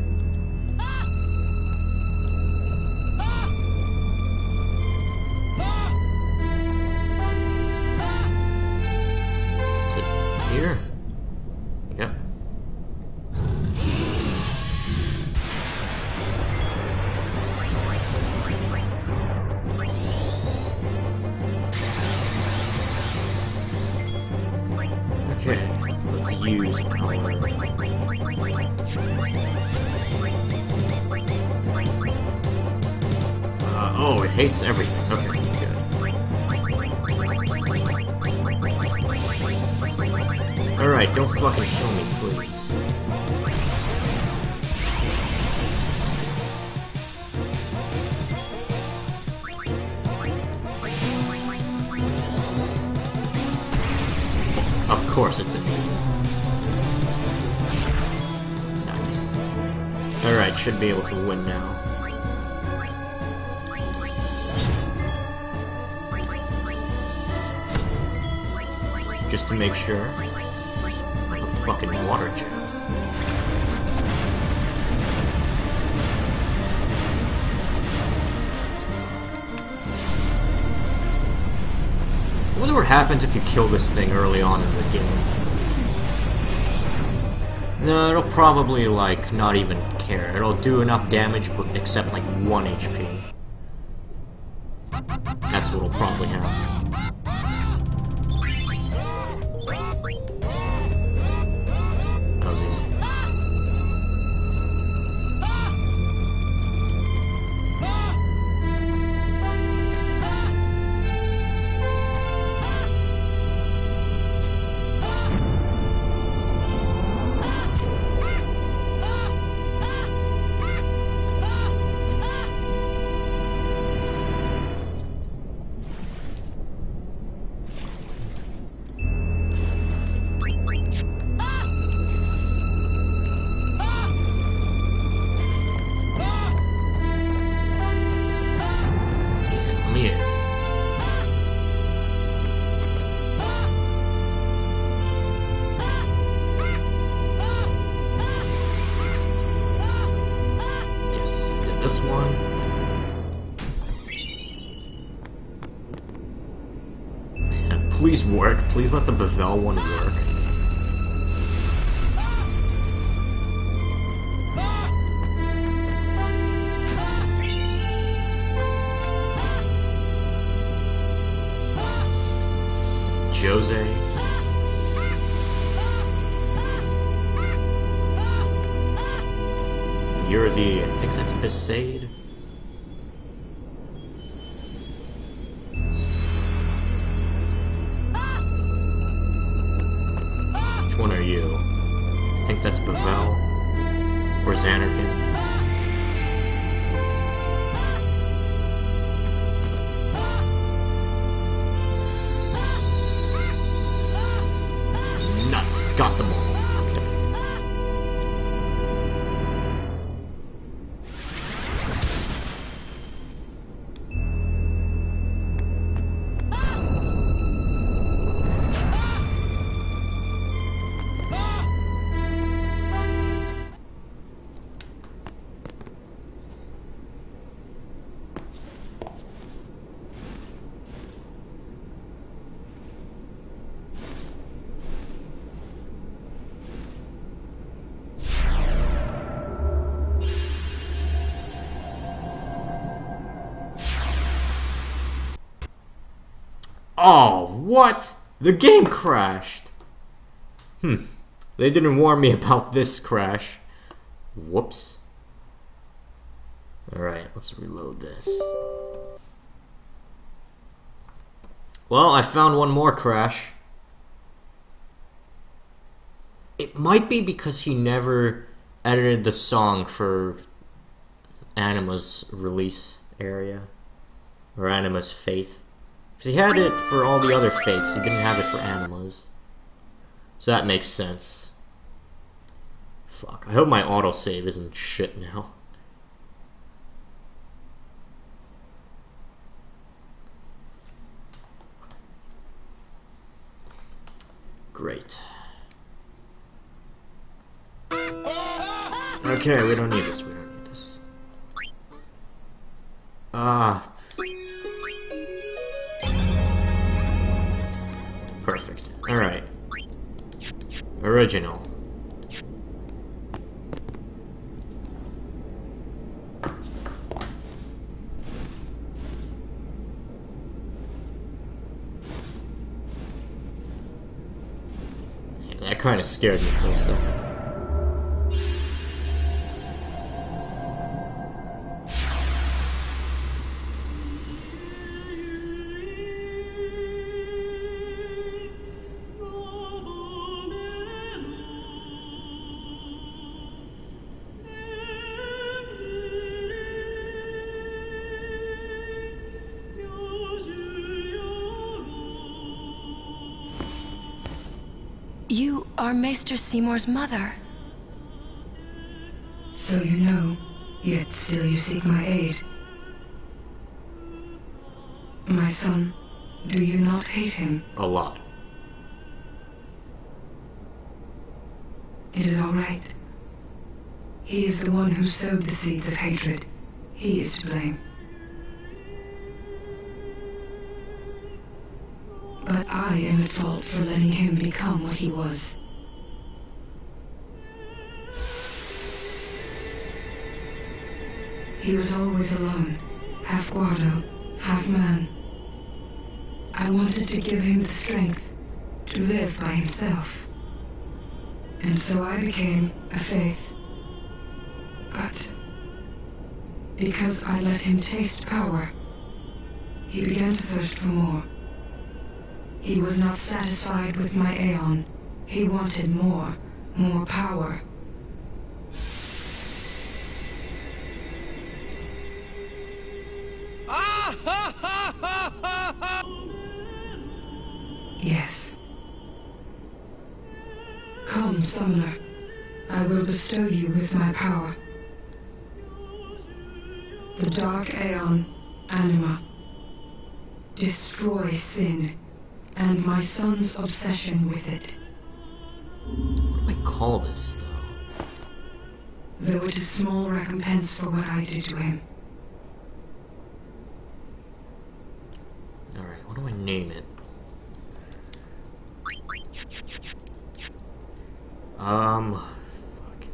Okay, let's use power. Oh, it hates everything. Okay, good. Alright, don't fucking kill me, please. Of course it's a me. Nice. Alright, should be able to win now. Just to make sure. A fucking water jet. I wonder what happens if you kill this thing early on in the game. No, it'll probably, like, not even care. It'll do enough damage, but accept, like, 1 HP. That's what'll probably happen. That was easy. This one. Please work. Please let the Bevelle one work. It's Jose. You're the, I think that's Besaid. Which one are you? I think that's Bevelle. Or Zanarkand. Nuts! Got them all. Oh, what? The game crashed! They didn't warn me about this crash. Whoops. Alright, let's reload this. Well, I found one more crash. It might be because he never edited the song for Anima's release area. Or Anima's Faith. Because he had it for all the other faiths, he didn't have it for Animas. So that makes sense. Fuck, I hope my autosave isn't shit now. Great. Okay, we don't need this, we don't need this. Perfect. Alright. Original. That kind of scared me for a second. You are Maester Seymour's mother. So you know, yet still you seek my aid. My son, do you not hate him? A lot. It is all right. He is the one who sowed the seeds of hatred. He is to blame. But I am at fault for letting him become what he was. He was always alone, half Guardo, half man. I wanted to give him the strength to live by himself. And so I became a faith. But because I let him taste power, he began to thirst for more. He was not satisfied with my Aeon. He wanted more power. Yes. Come, Summoner. I will bestow you with my power. The Dark Aeon, Anima. Destroy sin, and my son's obsession with it. What do I call this, though? Though it is small recompense for what I did to him. Alright, what do I name it? Fuck.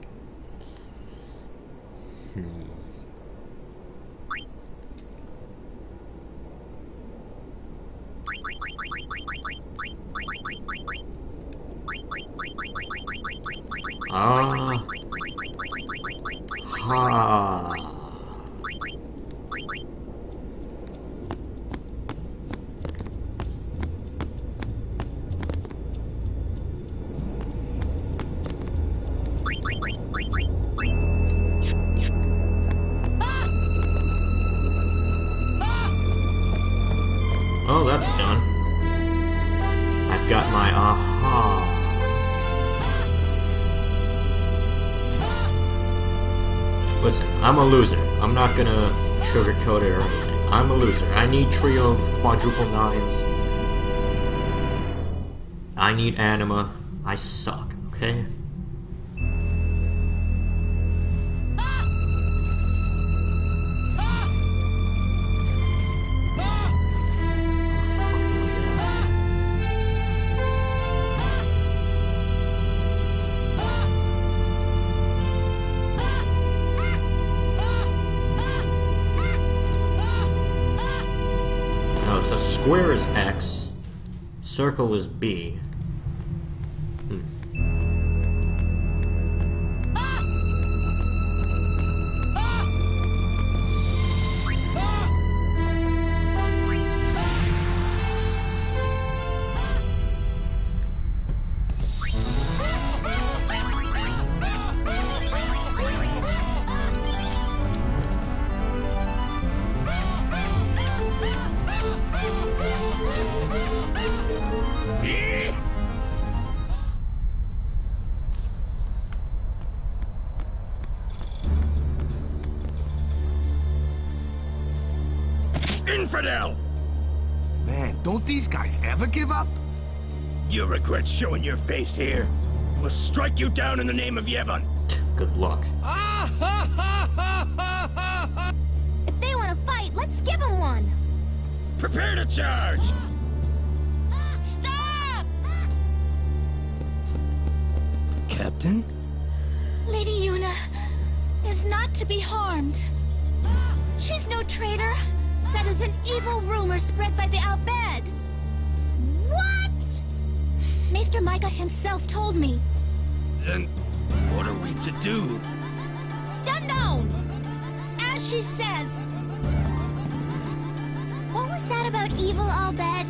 Oh, that's done. I've got my aha. Listen, I'm a loser. I'm not gonna sugarcoat it or anything. I'm a loser. I need trio of quadruple nines. I need anima. I suck, okay? So square is X, circle is B. Infidel! Man, don't these guys ever give up? You regret showing your face here. We'll strike you down in the name of Yevon. Good luck. If they want to fight, let's give them one. Prepare to charge! Stop! Captain? Lady Yuna is not to be harmed. She's no traitor. That is an evil rumor spread by the Al Bhed. What? Maester Micah himself told me. Then, what are we to do? Stand down! As she says. What was that about evil, Albed?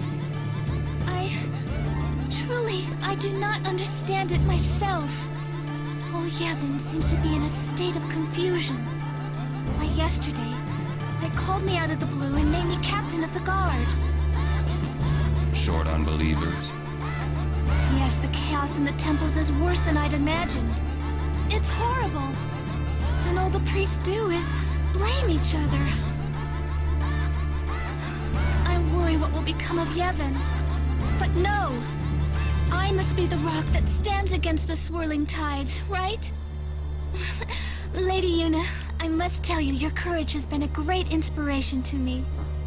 I do not understand it myself. All Yevon seems to be in a state of confusion. Why, yesterday, they called me out of the blue and made me captain of the guard. Short on believers? Yes, the chaos in the temples is worse than I'd imagined. It's horrible. And all the priests do is blame each other. I worry what will become of Yevon. But no! I must be the rock that stands against the swirling tides, right? Lady Yuna, I must tell you, your courage has been a great inspiration to me.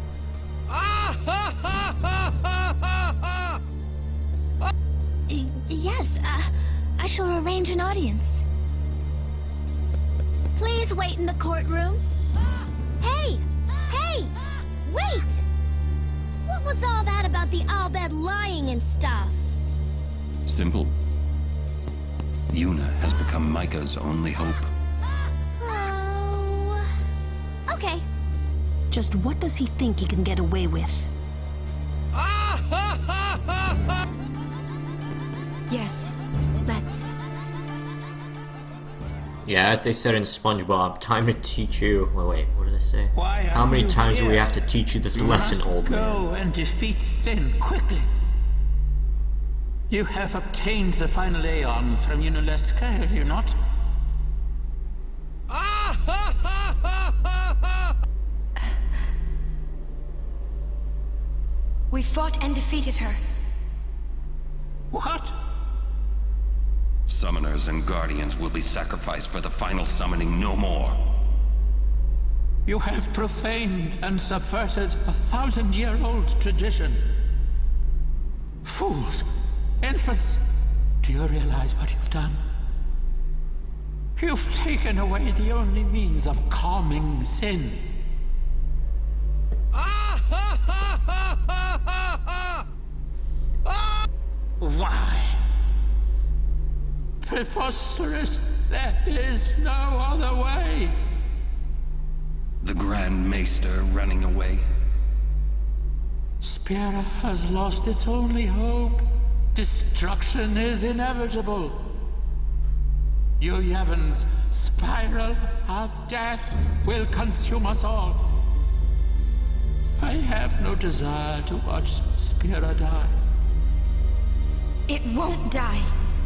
Yes, I shall arrange an audience. Please wait in the courtroom. Hey! Hey! Wait! What was all that about the Albed lying and stuff? Simple. Yuna has become Micah's only hope. Oh... Okay. Just what does he think he can get away with? Yes, let's. Yeah, as they said in SpongeBob, time to teach you... Wait, what did they say? Why How many are you times do we here? have to teach you this You lesson, must old man? go and defeat sin quickly. You have obtained the final Aeon from Yunalesca, have you not? We fought and defeated her. What? Summoners and Guardians will be sacrificed for the final summoning no more. You have profaned and subverted a 1,000-year-old tradition. Fools! Infants! Do you realize what you've done? You've taken away the only means of calming sin. Why? Preposterous! There is no other way! The Grand Maester running away. Spira has lost its only hope. Destruction is inevitable. You Yevon's spiral of death will consume us all. I have no desire to watch Spira die. It won't die.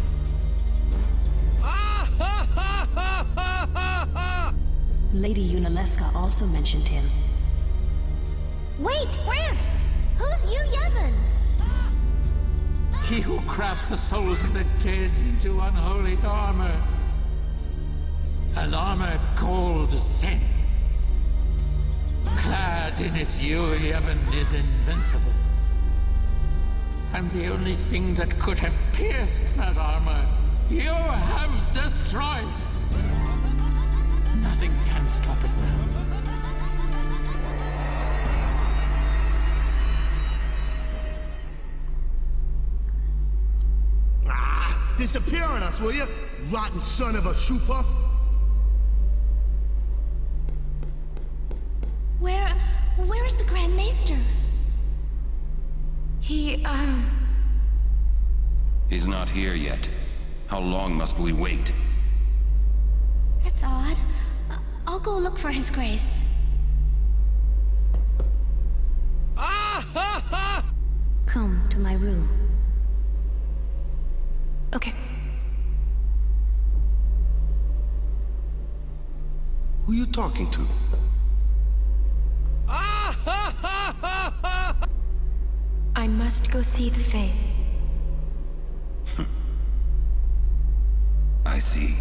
Lady Yunalesca also mentioned him. Wait, Gramps! Who's Yu Yevon? He who crafts the souls of the dead into unholy armor. An armor called sin. Clad in it, Yu Yevon is invincible. And the only thing that could have pierced that armor, you have destroyed. Nothing can stop it now. Disappear on us, will you? Rotten son of a shoe puff. Where is the Grand Maester? He's not here yet. How long must we wait? That's odd. I'll go look for His Grace. Come to my room. Okay. Who you talking to? I must go see the Faith. I see.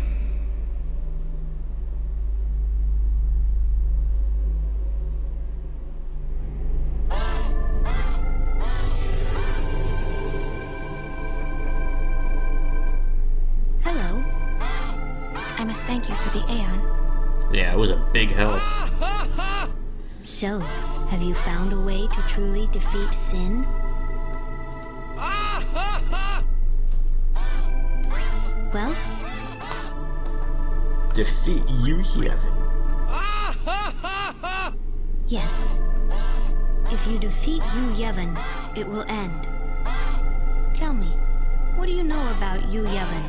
Hello. I must thank you for the Aeon. Yeah, it was a big help. So, have you found a way to truly defeat sin? Well? Defeat Yu Yevon. Yes. If you defeat Yu Yevon, it will end. Tell me, what do you know about Yu Yevon?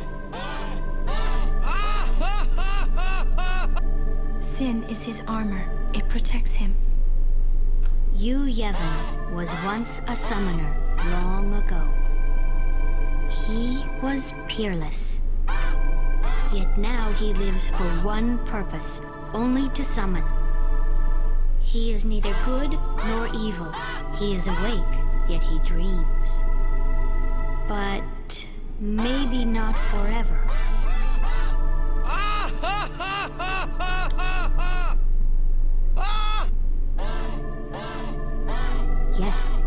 Sin is his armor. It protects him. Yu Yevon was once a summoner long ago. He was peerless. Yet now he lives for one purpose, only to summon. He is neither good nor evil. He is awake, yet he dreams. But maybe not forever. Yes.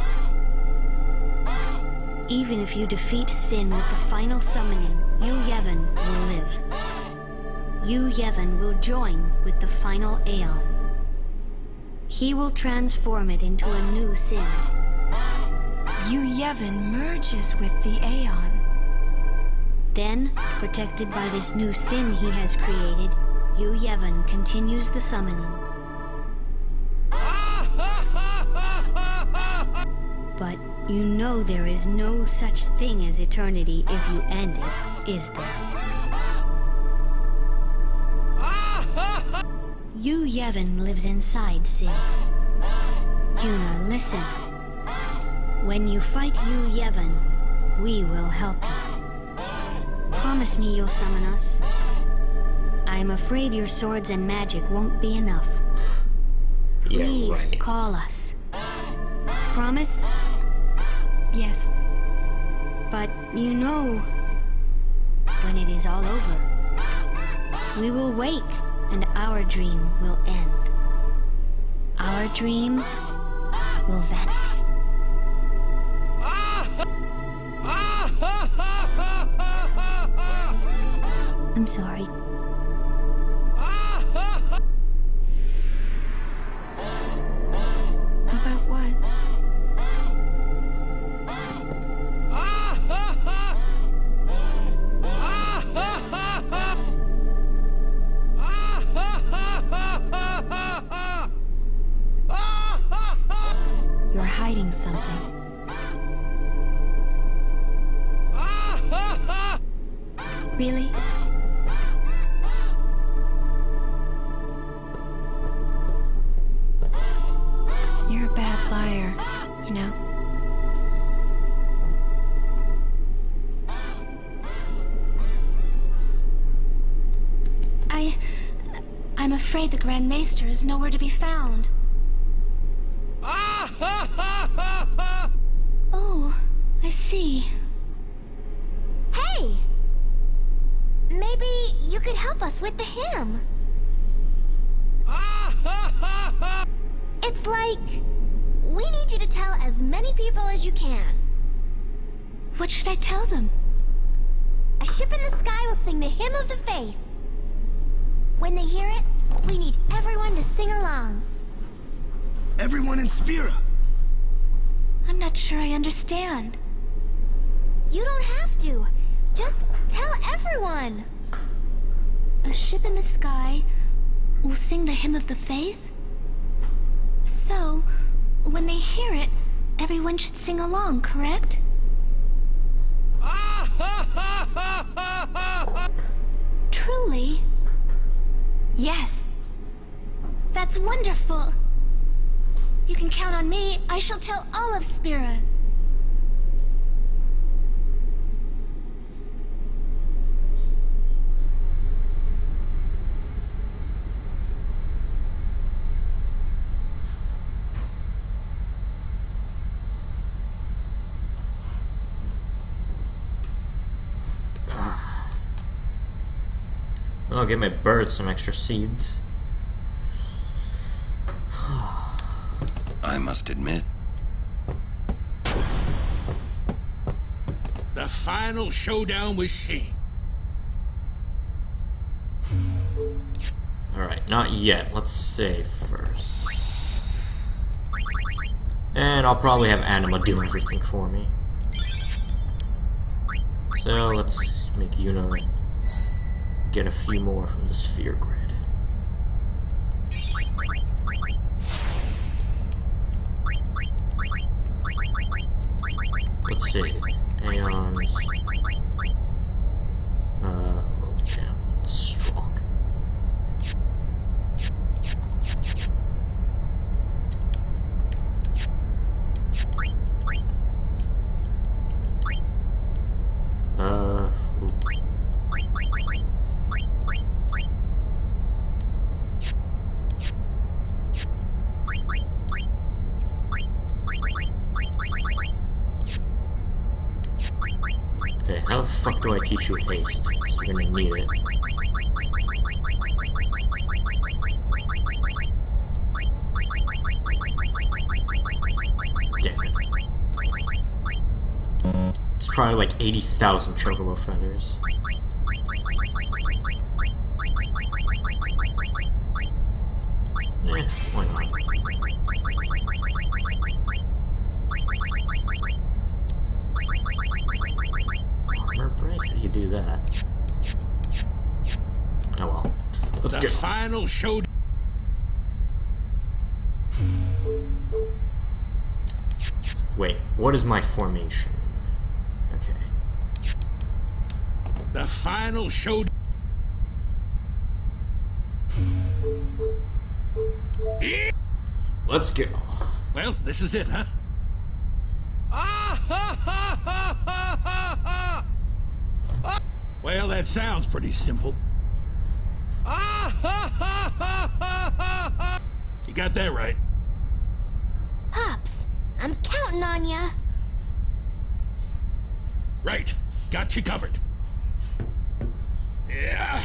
Even if you defeat Sin with the final summoning, Yu Yevon will live. Yu Yevon will join with the final Aeon. He will transform it into a new Sin. Yu Yevon merges with the Aeon. Then, protected by this new Sin he has created, Yu Yevon continues the summoning. But you know there is no such thing as eternity if you end it, is there? Yu Yevon lives inside Sin. Yuna, listen. When you fight Yu Yevon, we will help you. Promise me you'll summon us. I'm afraid your swords and magic won't be enough. Please call us. Promise? Yes. But you know, when it is all over, we will wake and our dream will end. Our dream will vanish. I'm sorry. About what? You're hiding something. Really? You're a bad liar, you know? I'm afraid the Grand Maester is nowhere to be found. Oh, I see. Hey! Maybe you could help us with the hymn. It's like, we need you to tell as many people as you can. What should I tell them? A ship in the sky will sing the hymn of the faith. When they hear it, we need everyone to sing along. Everyone in Spira. I'm not sure I understand. You don't have to. Just tell everyone. A ship in the sky will sing the hymn of the faith? So, when they hear it, everyone should sing along, correct? Truly? Yes. That's wonderful. You can count on me. I shall tell all of Spira. I'll give my birds some extra seeds. I must admit. The final showdown with Sheen. Alright, not yet. Let's save first. And I'll probably have Anima do everything for me. So let's make Yuna get a few more from the sphere grid. Let's see. Aeons. Oh damn, it's strong. Okay, how the fuck do I teach you haste? You're gonna need it. Damn it. It's probably like 80,000 chocobo feathers. Why not? Armor break? How do you do that? Oh well. Let's go. The final show. Wait, what is my formation? Okay. The final show. Let's go. Well, this is it, huh? Well, that sounds pretty simple. You got that right. Pops, I'm counting on ya. Right. Got you covered. Yeah.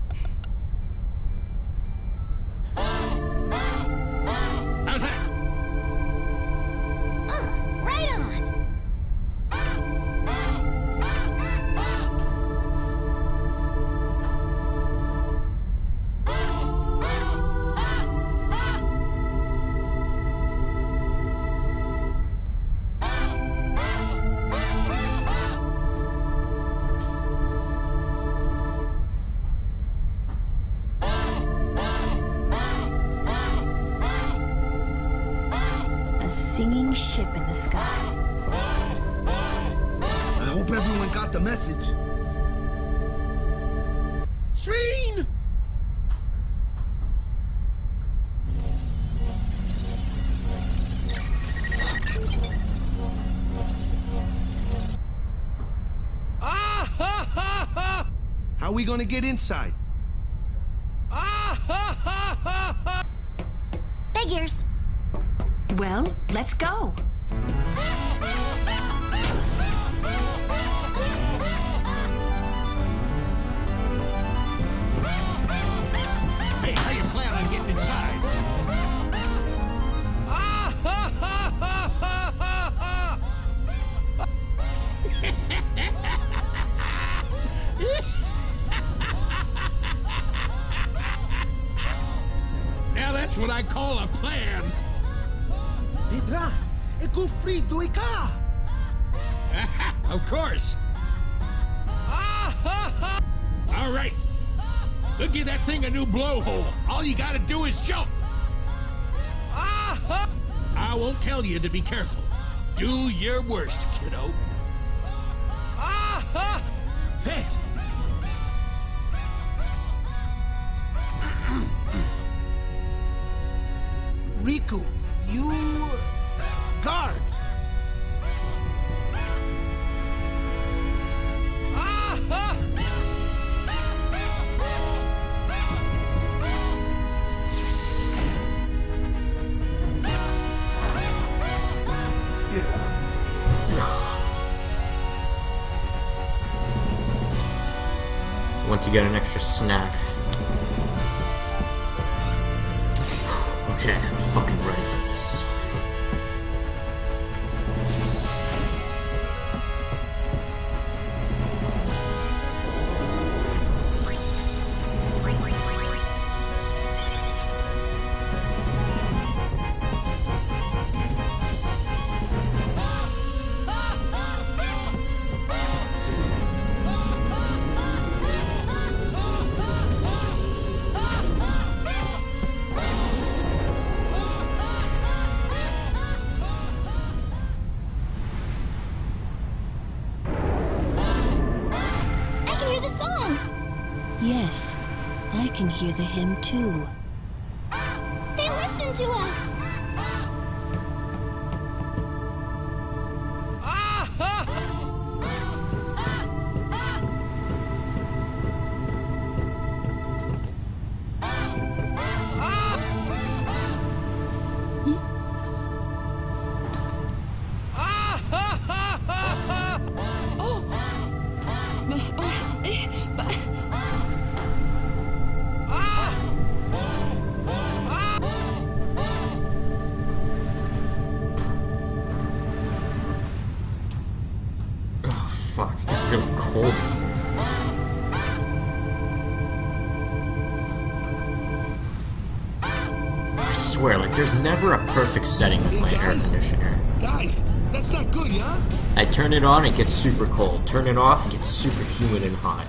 How's that? Right on. Singing ship in the sky. I hope everyone got the message. Shreen! How are we gonna get inside? Figures. Well, let's go. Hey, how you plan on getting inside? Now that's what I call a plan. Vedrà, è con freddo e ca! Of course. All right. We'll give that thing a new blowhole. All you gotta do is jump. I won't tell you to be careful. Do your worst, kiddo. Vet! Riku, you... guard! Want to get an extra snack. Okay, I'm fucking ready for this. can hear the hymn too. They listen to us! Fuck, it got really cold. I swear, like, there's never a perfect setting with my air conditioner. Guys, that's not good, yeah? I turn it on, it gets super cold. Turn it off, it gets super humid and hot.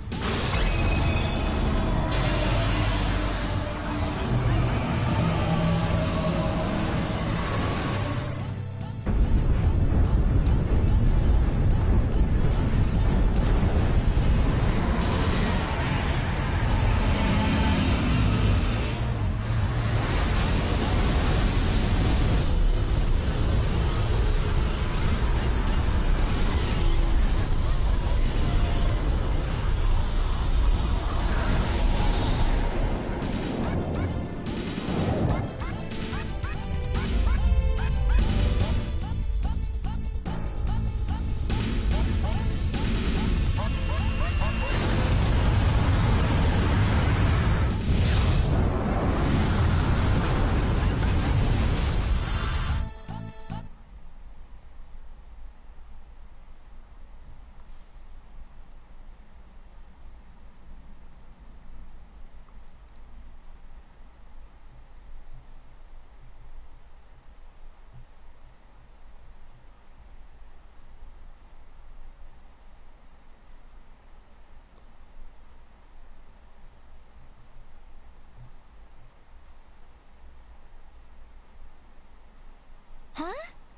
Huh?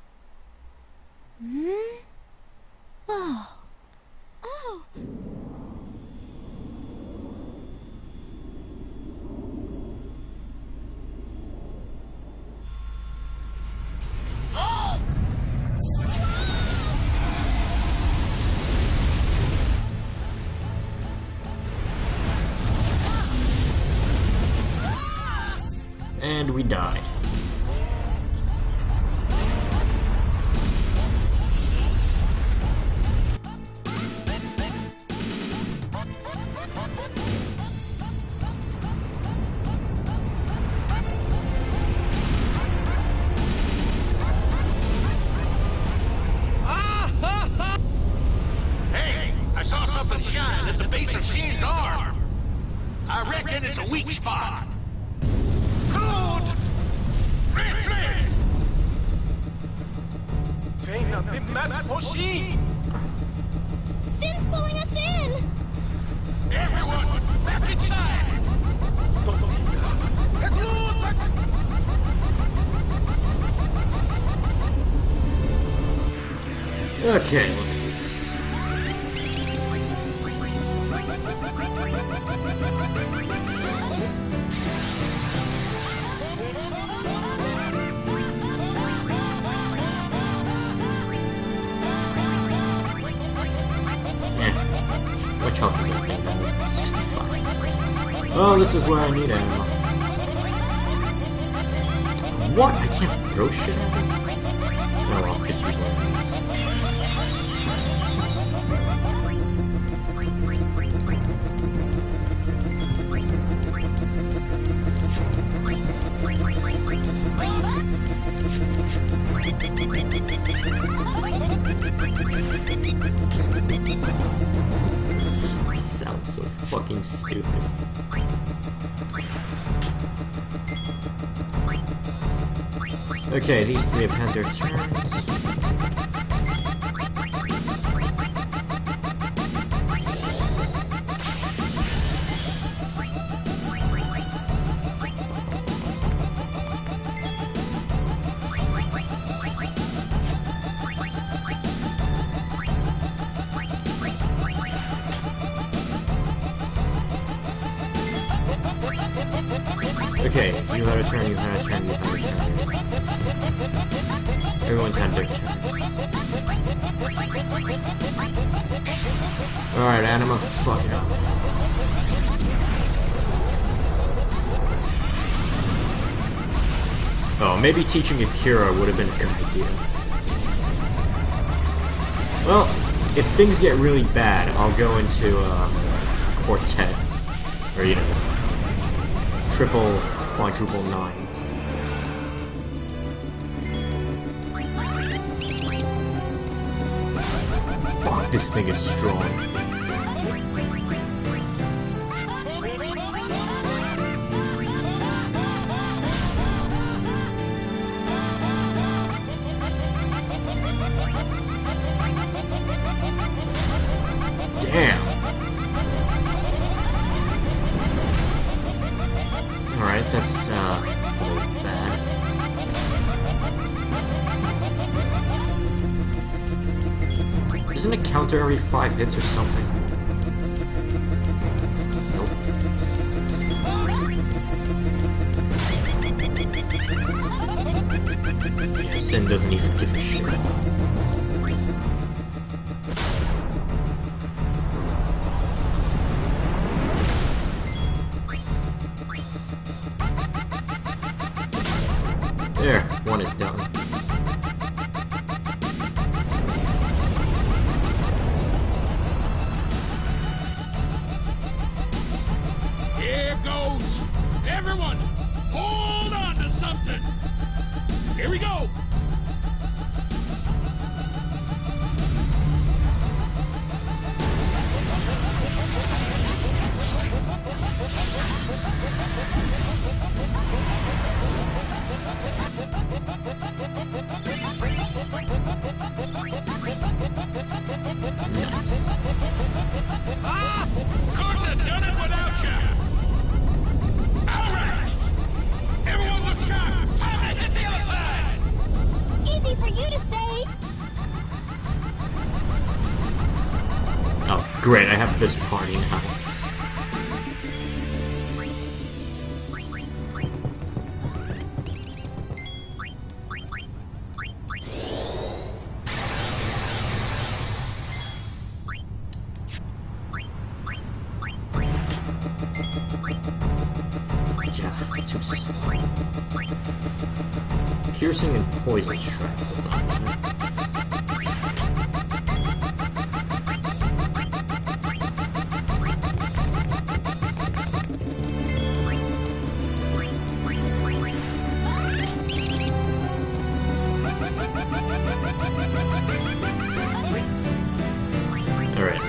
Hmm? Oh. Oh. And we died. Hey, I saw something shine at the base of Sheen's arm. I reckon it's a weak spot. Good! Flip, flip! Sin's pulling us in! Everyone, back inside! Okay, let's do this. Which health is that thing? 65. Oh, this is where I need ammo. What? I can't throw shit at him? No, I'll just use one of these. Sounds so fucking stupid. Okay, these three have had their turns. Okay, you had a turn, you had a turn, you had a turn. Everyone's had their turn. Alright, Anima, fuck it up. Oh, maybe teaching Akira would have been a good idea. Well, if things get really bad, I'll go into quartet. Or, you know, triple, quadruple nines. Fuck, this thing is strong. Damn. Alright, that's a little bad. Isn't it counter every 5 hits or something? Nope. Yeah, Sin doesn't even give a shit. There, one is done. Here goes! Everyone, hold on to something! Here we go! Ah! Couldn't have done it without you! Alright! Everyone look sharp! Time to hit the other side! Easy for you to say! Oh, great, I have this party now. Too slow. Piercing and poison strike. Alright.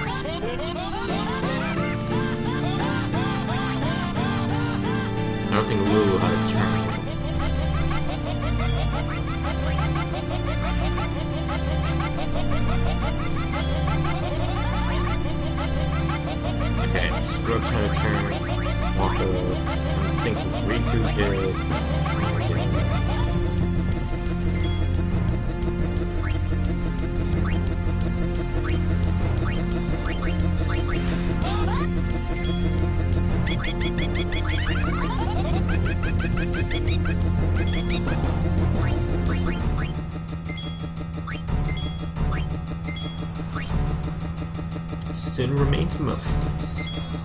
I don't think Lulu had a turn. Okay, Scrubs had a turn. Waka, I think Riku did. Sin remains motionless.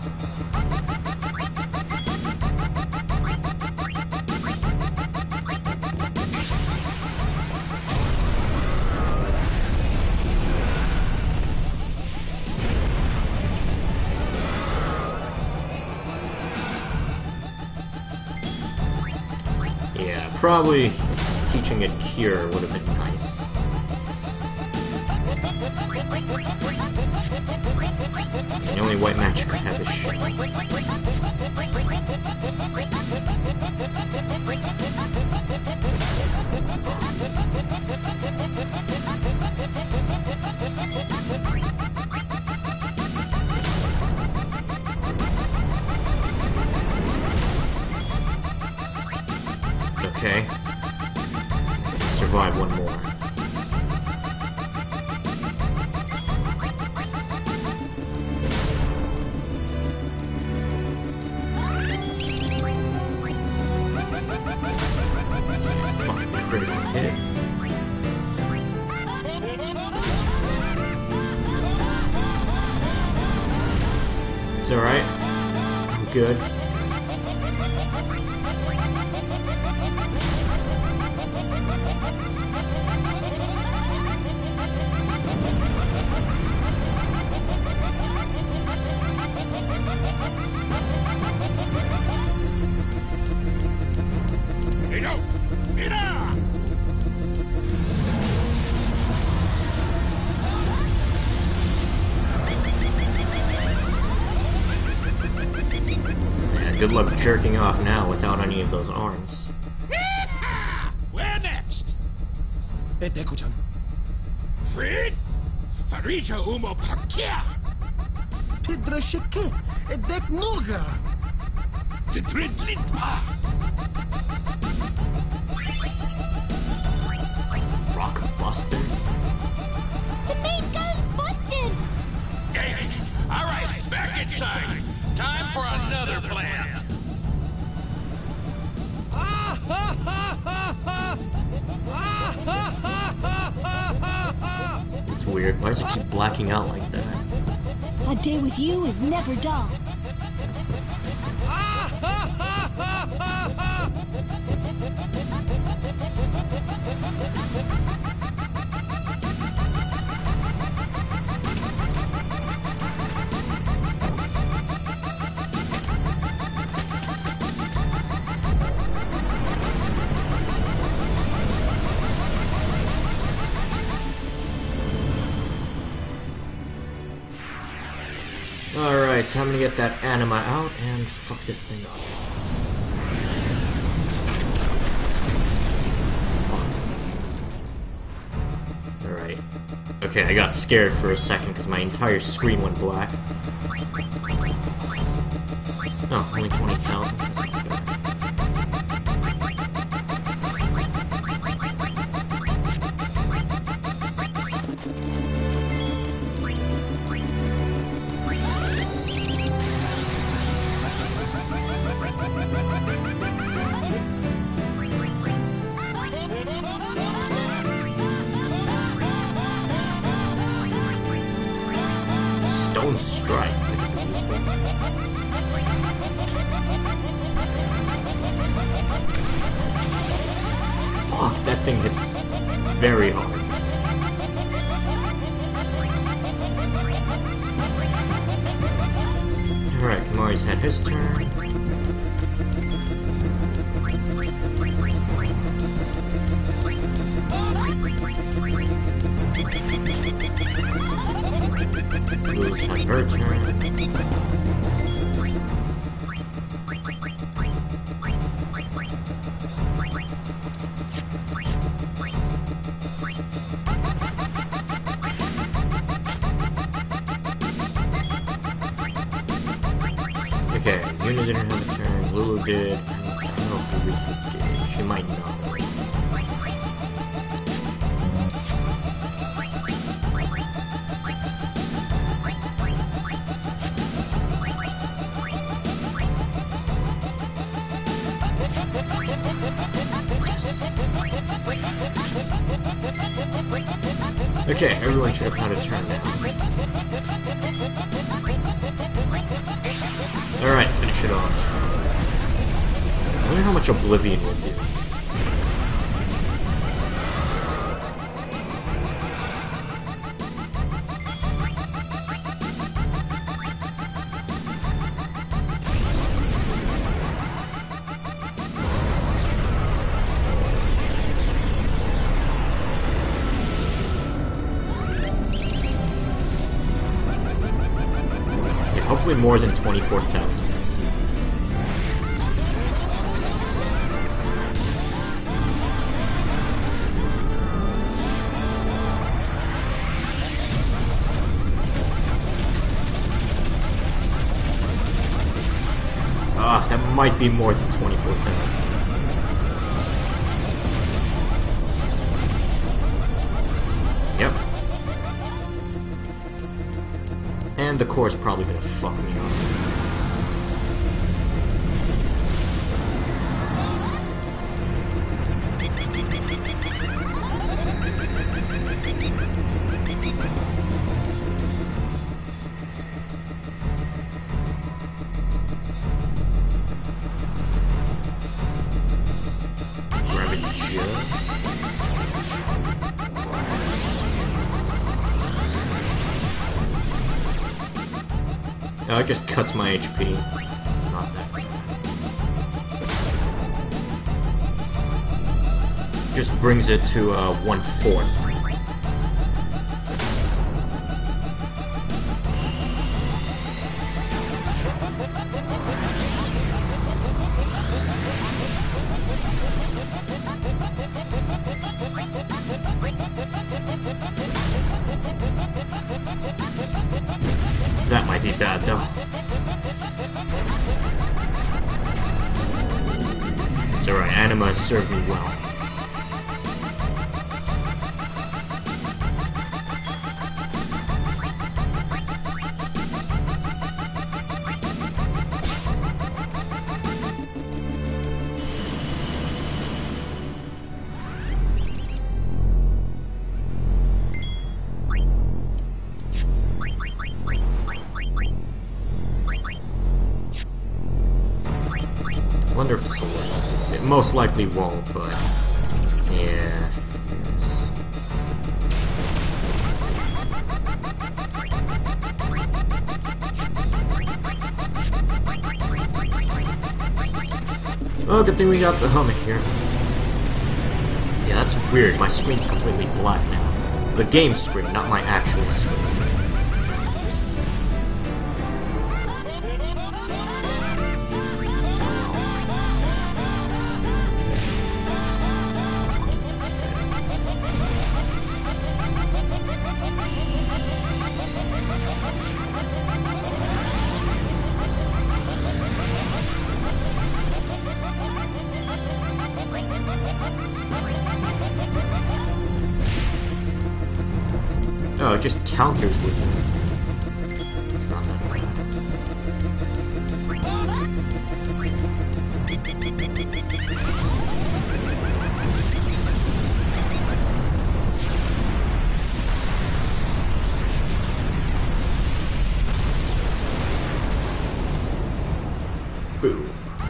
Yeah, probably teaching a cure would have been nice. The only white magic I have is shit. Okay. Survive one more. hit. It's alright. I'm good. Good luck jerking off now without any of those arms. Where next? Deku-chan. Fred? Farija umo pakia. Tidrashike. Edek noga. Tidridlitpa. Rock Buster? The main gun's busted! Dang it! Alright, back inside. Time for another plan. It's weird. Why does it keep blacking out like that? A day with you is never dull. Alright, time to get that anima out and fuck this thing up. Fuck. Alright. Okay, I got scared for a second because my entire screen went black. Oh, only 20,000. Stone Strike. Fuck, that thing hits very hard. Alright, Kimahri's had his turn. Blue's had her turn. Okay, Yuna didn't have a turn, Lulu did. I don't know if Riki did. She might not. Okay, everyone should have had a turn now. Alright, finish it off. I wonder how much Oblivion will do. Hopefully more than 24,000. Ah, that might be more than 24,000. Yep. And the core's probably gonna fuck me up. It just cuts my HP. Not that bad. Just brings it to 1/4. That might be bad, though. It's alright, Anima served me well. Wonder if this will work. It most likely won't, but yeah. Yes. Oh, good thing we got the helmet here. Yeah, that's weird. My screen's completely black now. The game screen, not my actual screen. Oh, it just counters with it. It's not that bad. Boom.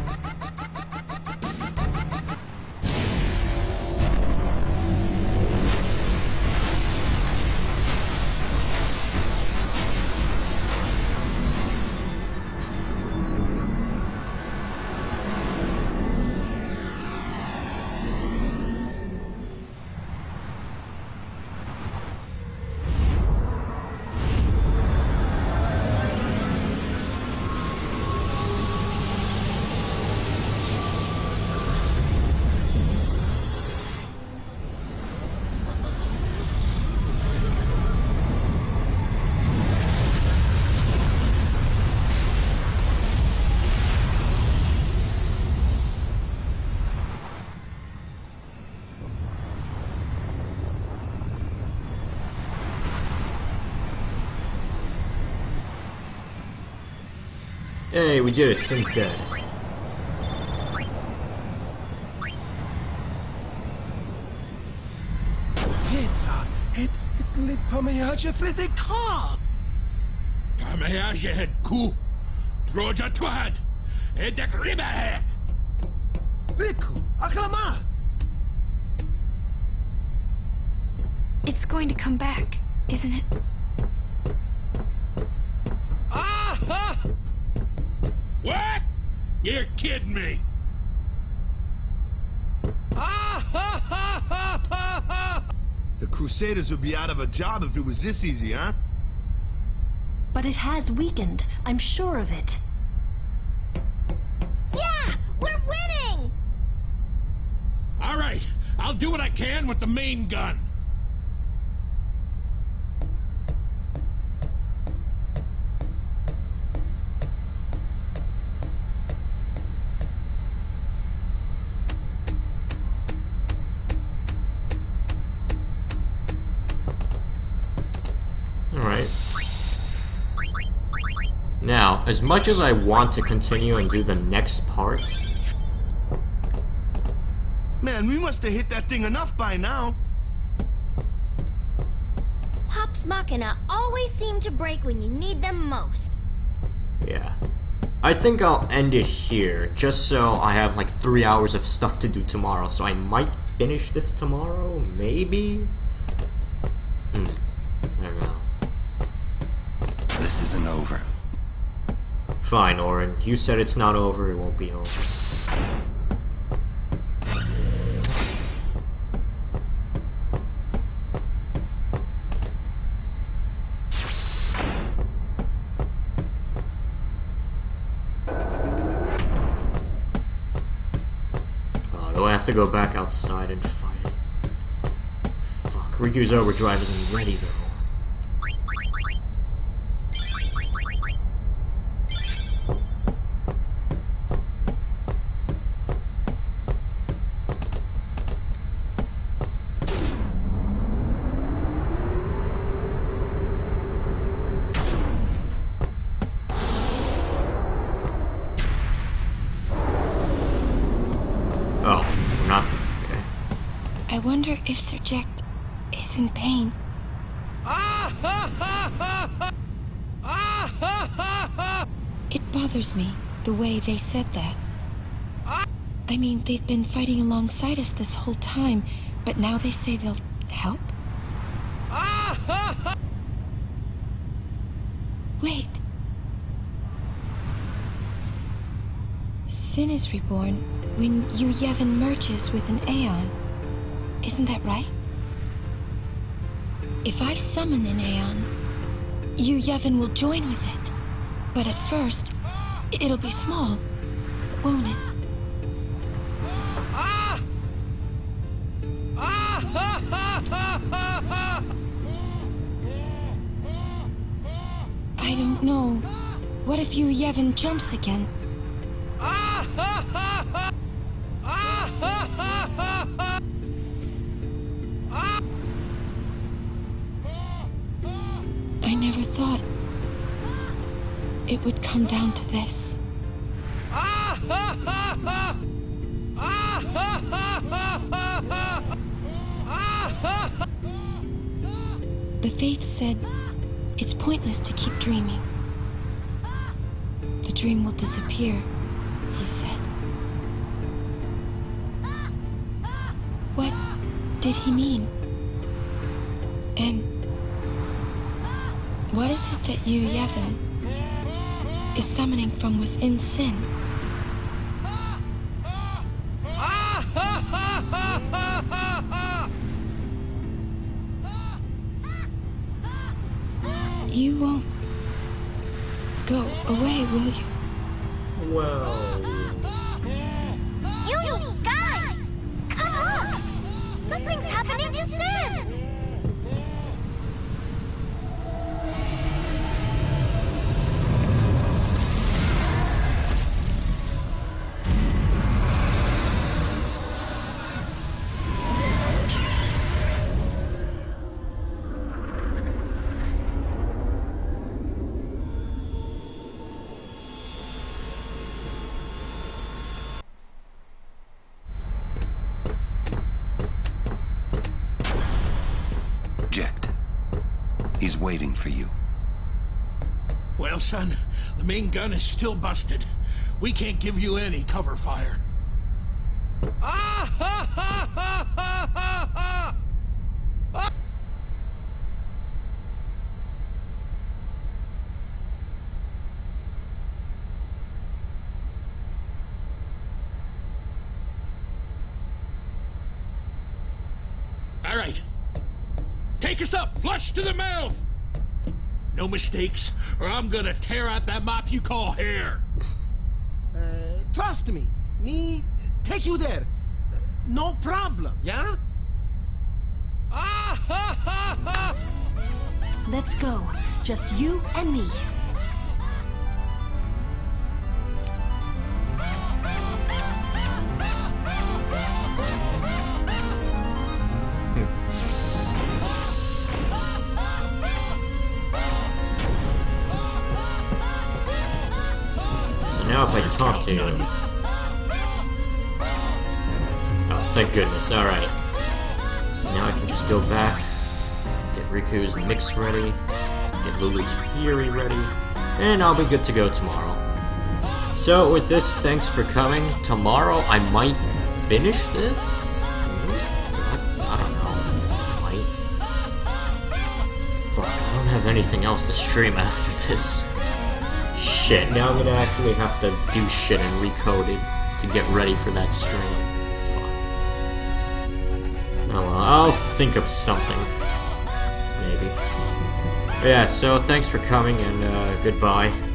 Hey, we did it. Sin's dead. Petra, het lit pamajage Fredrik Karl. Pamajage het ku. Droja twad. Edek ribahek. Riku, aklama. It's going to come back, isn't it? Ah! What? You're kidding me. The Crusaders would be out of a job if it was this easy, huh? But it has weakened. I'm sure of it. Yeah! We're winning! All right. I'll do what I can with the main gun. Now, as much as I want to continue and do the next part... Man, we must have hit that thing enough by now. Hops Machina always seem to break when you need them most. Yeah. I think I'll end it here, just so I have like 3 hours of stuff to do tomorrow, so I might finish this tomorrow, maybe? I don't know. This isn't over. Fine, Orin. You said it's not over, it won't be over. Do I have to go back outside and fight it? Fuck, Riku's overdrive isn't ready though. I wonder if Sir Jecht is in pain. It bothers me, the way they said that. I mean, they've been fighting alongside us this whole time, but now they say they'll help? Wait. Sin is reborn when Yu Yevon merges with an Aeon. Isn't that right? If I summon an Aeon, Yu Yevon will join with it. But at first, it'll be small, won't it? I don't know. What if Yu Yevon jumps again? I never thought it would come down to this. The Faith said it's pointless to keep dreaming. The dream will disappear, he said. What did he mean? And what is it that Yu Yevon is summoning from within Sin? You won't go away, will you? Well... You guys! Come on! Something's happening to Sin! He's waiting for you. Well, son, the main gun is still busted. We can't give you any cover fire. All right. Take us up, flush to the mouth! No mistakes, or I'm gonna tear out that mop you call hair. Trust me. Me take you there. No problem, yeah? Let's go. Just you and me. Now if I talk to you... Oh, thank goodness, alright. So now I can just go back, get Riku's mix ready, get Lulu's Fury ready, and I'll be good to go tomorrow. So with this, thanks for coming. Tomorrow I might finish this? I don't know. Might. Fuck, I don't have anything else to stream after this. shit, now I'm gonna actually have to do shit and recode it to get ready for that stream. Fuck. Oh well, I'll think of something. Maybe. But yeah, so thanks for coming and goodbye.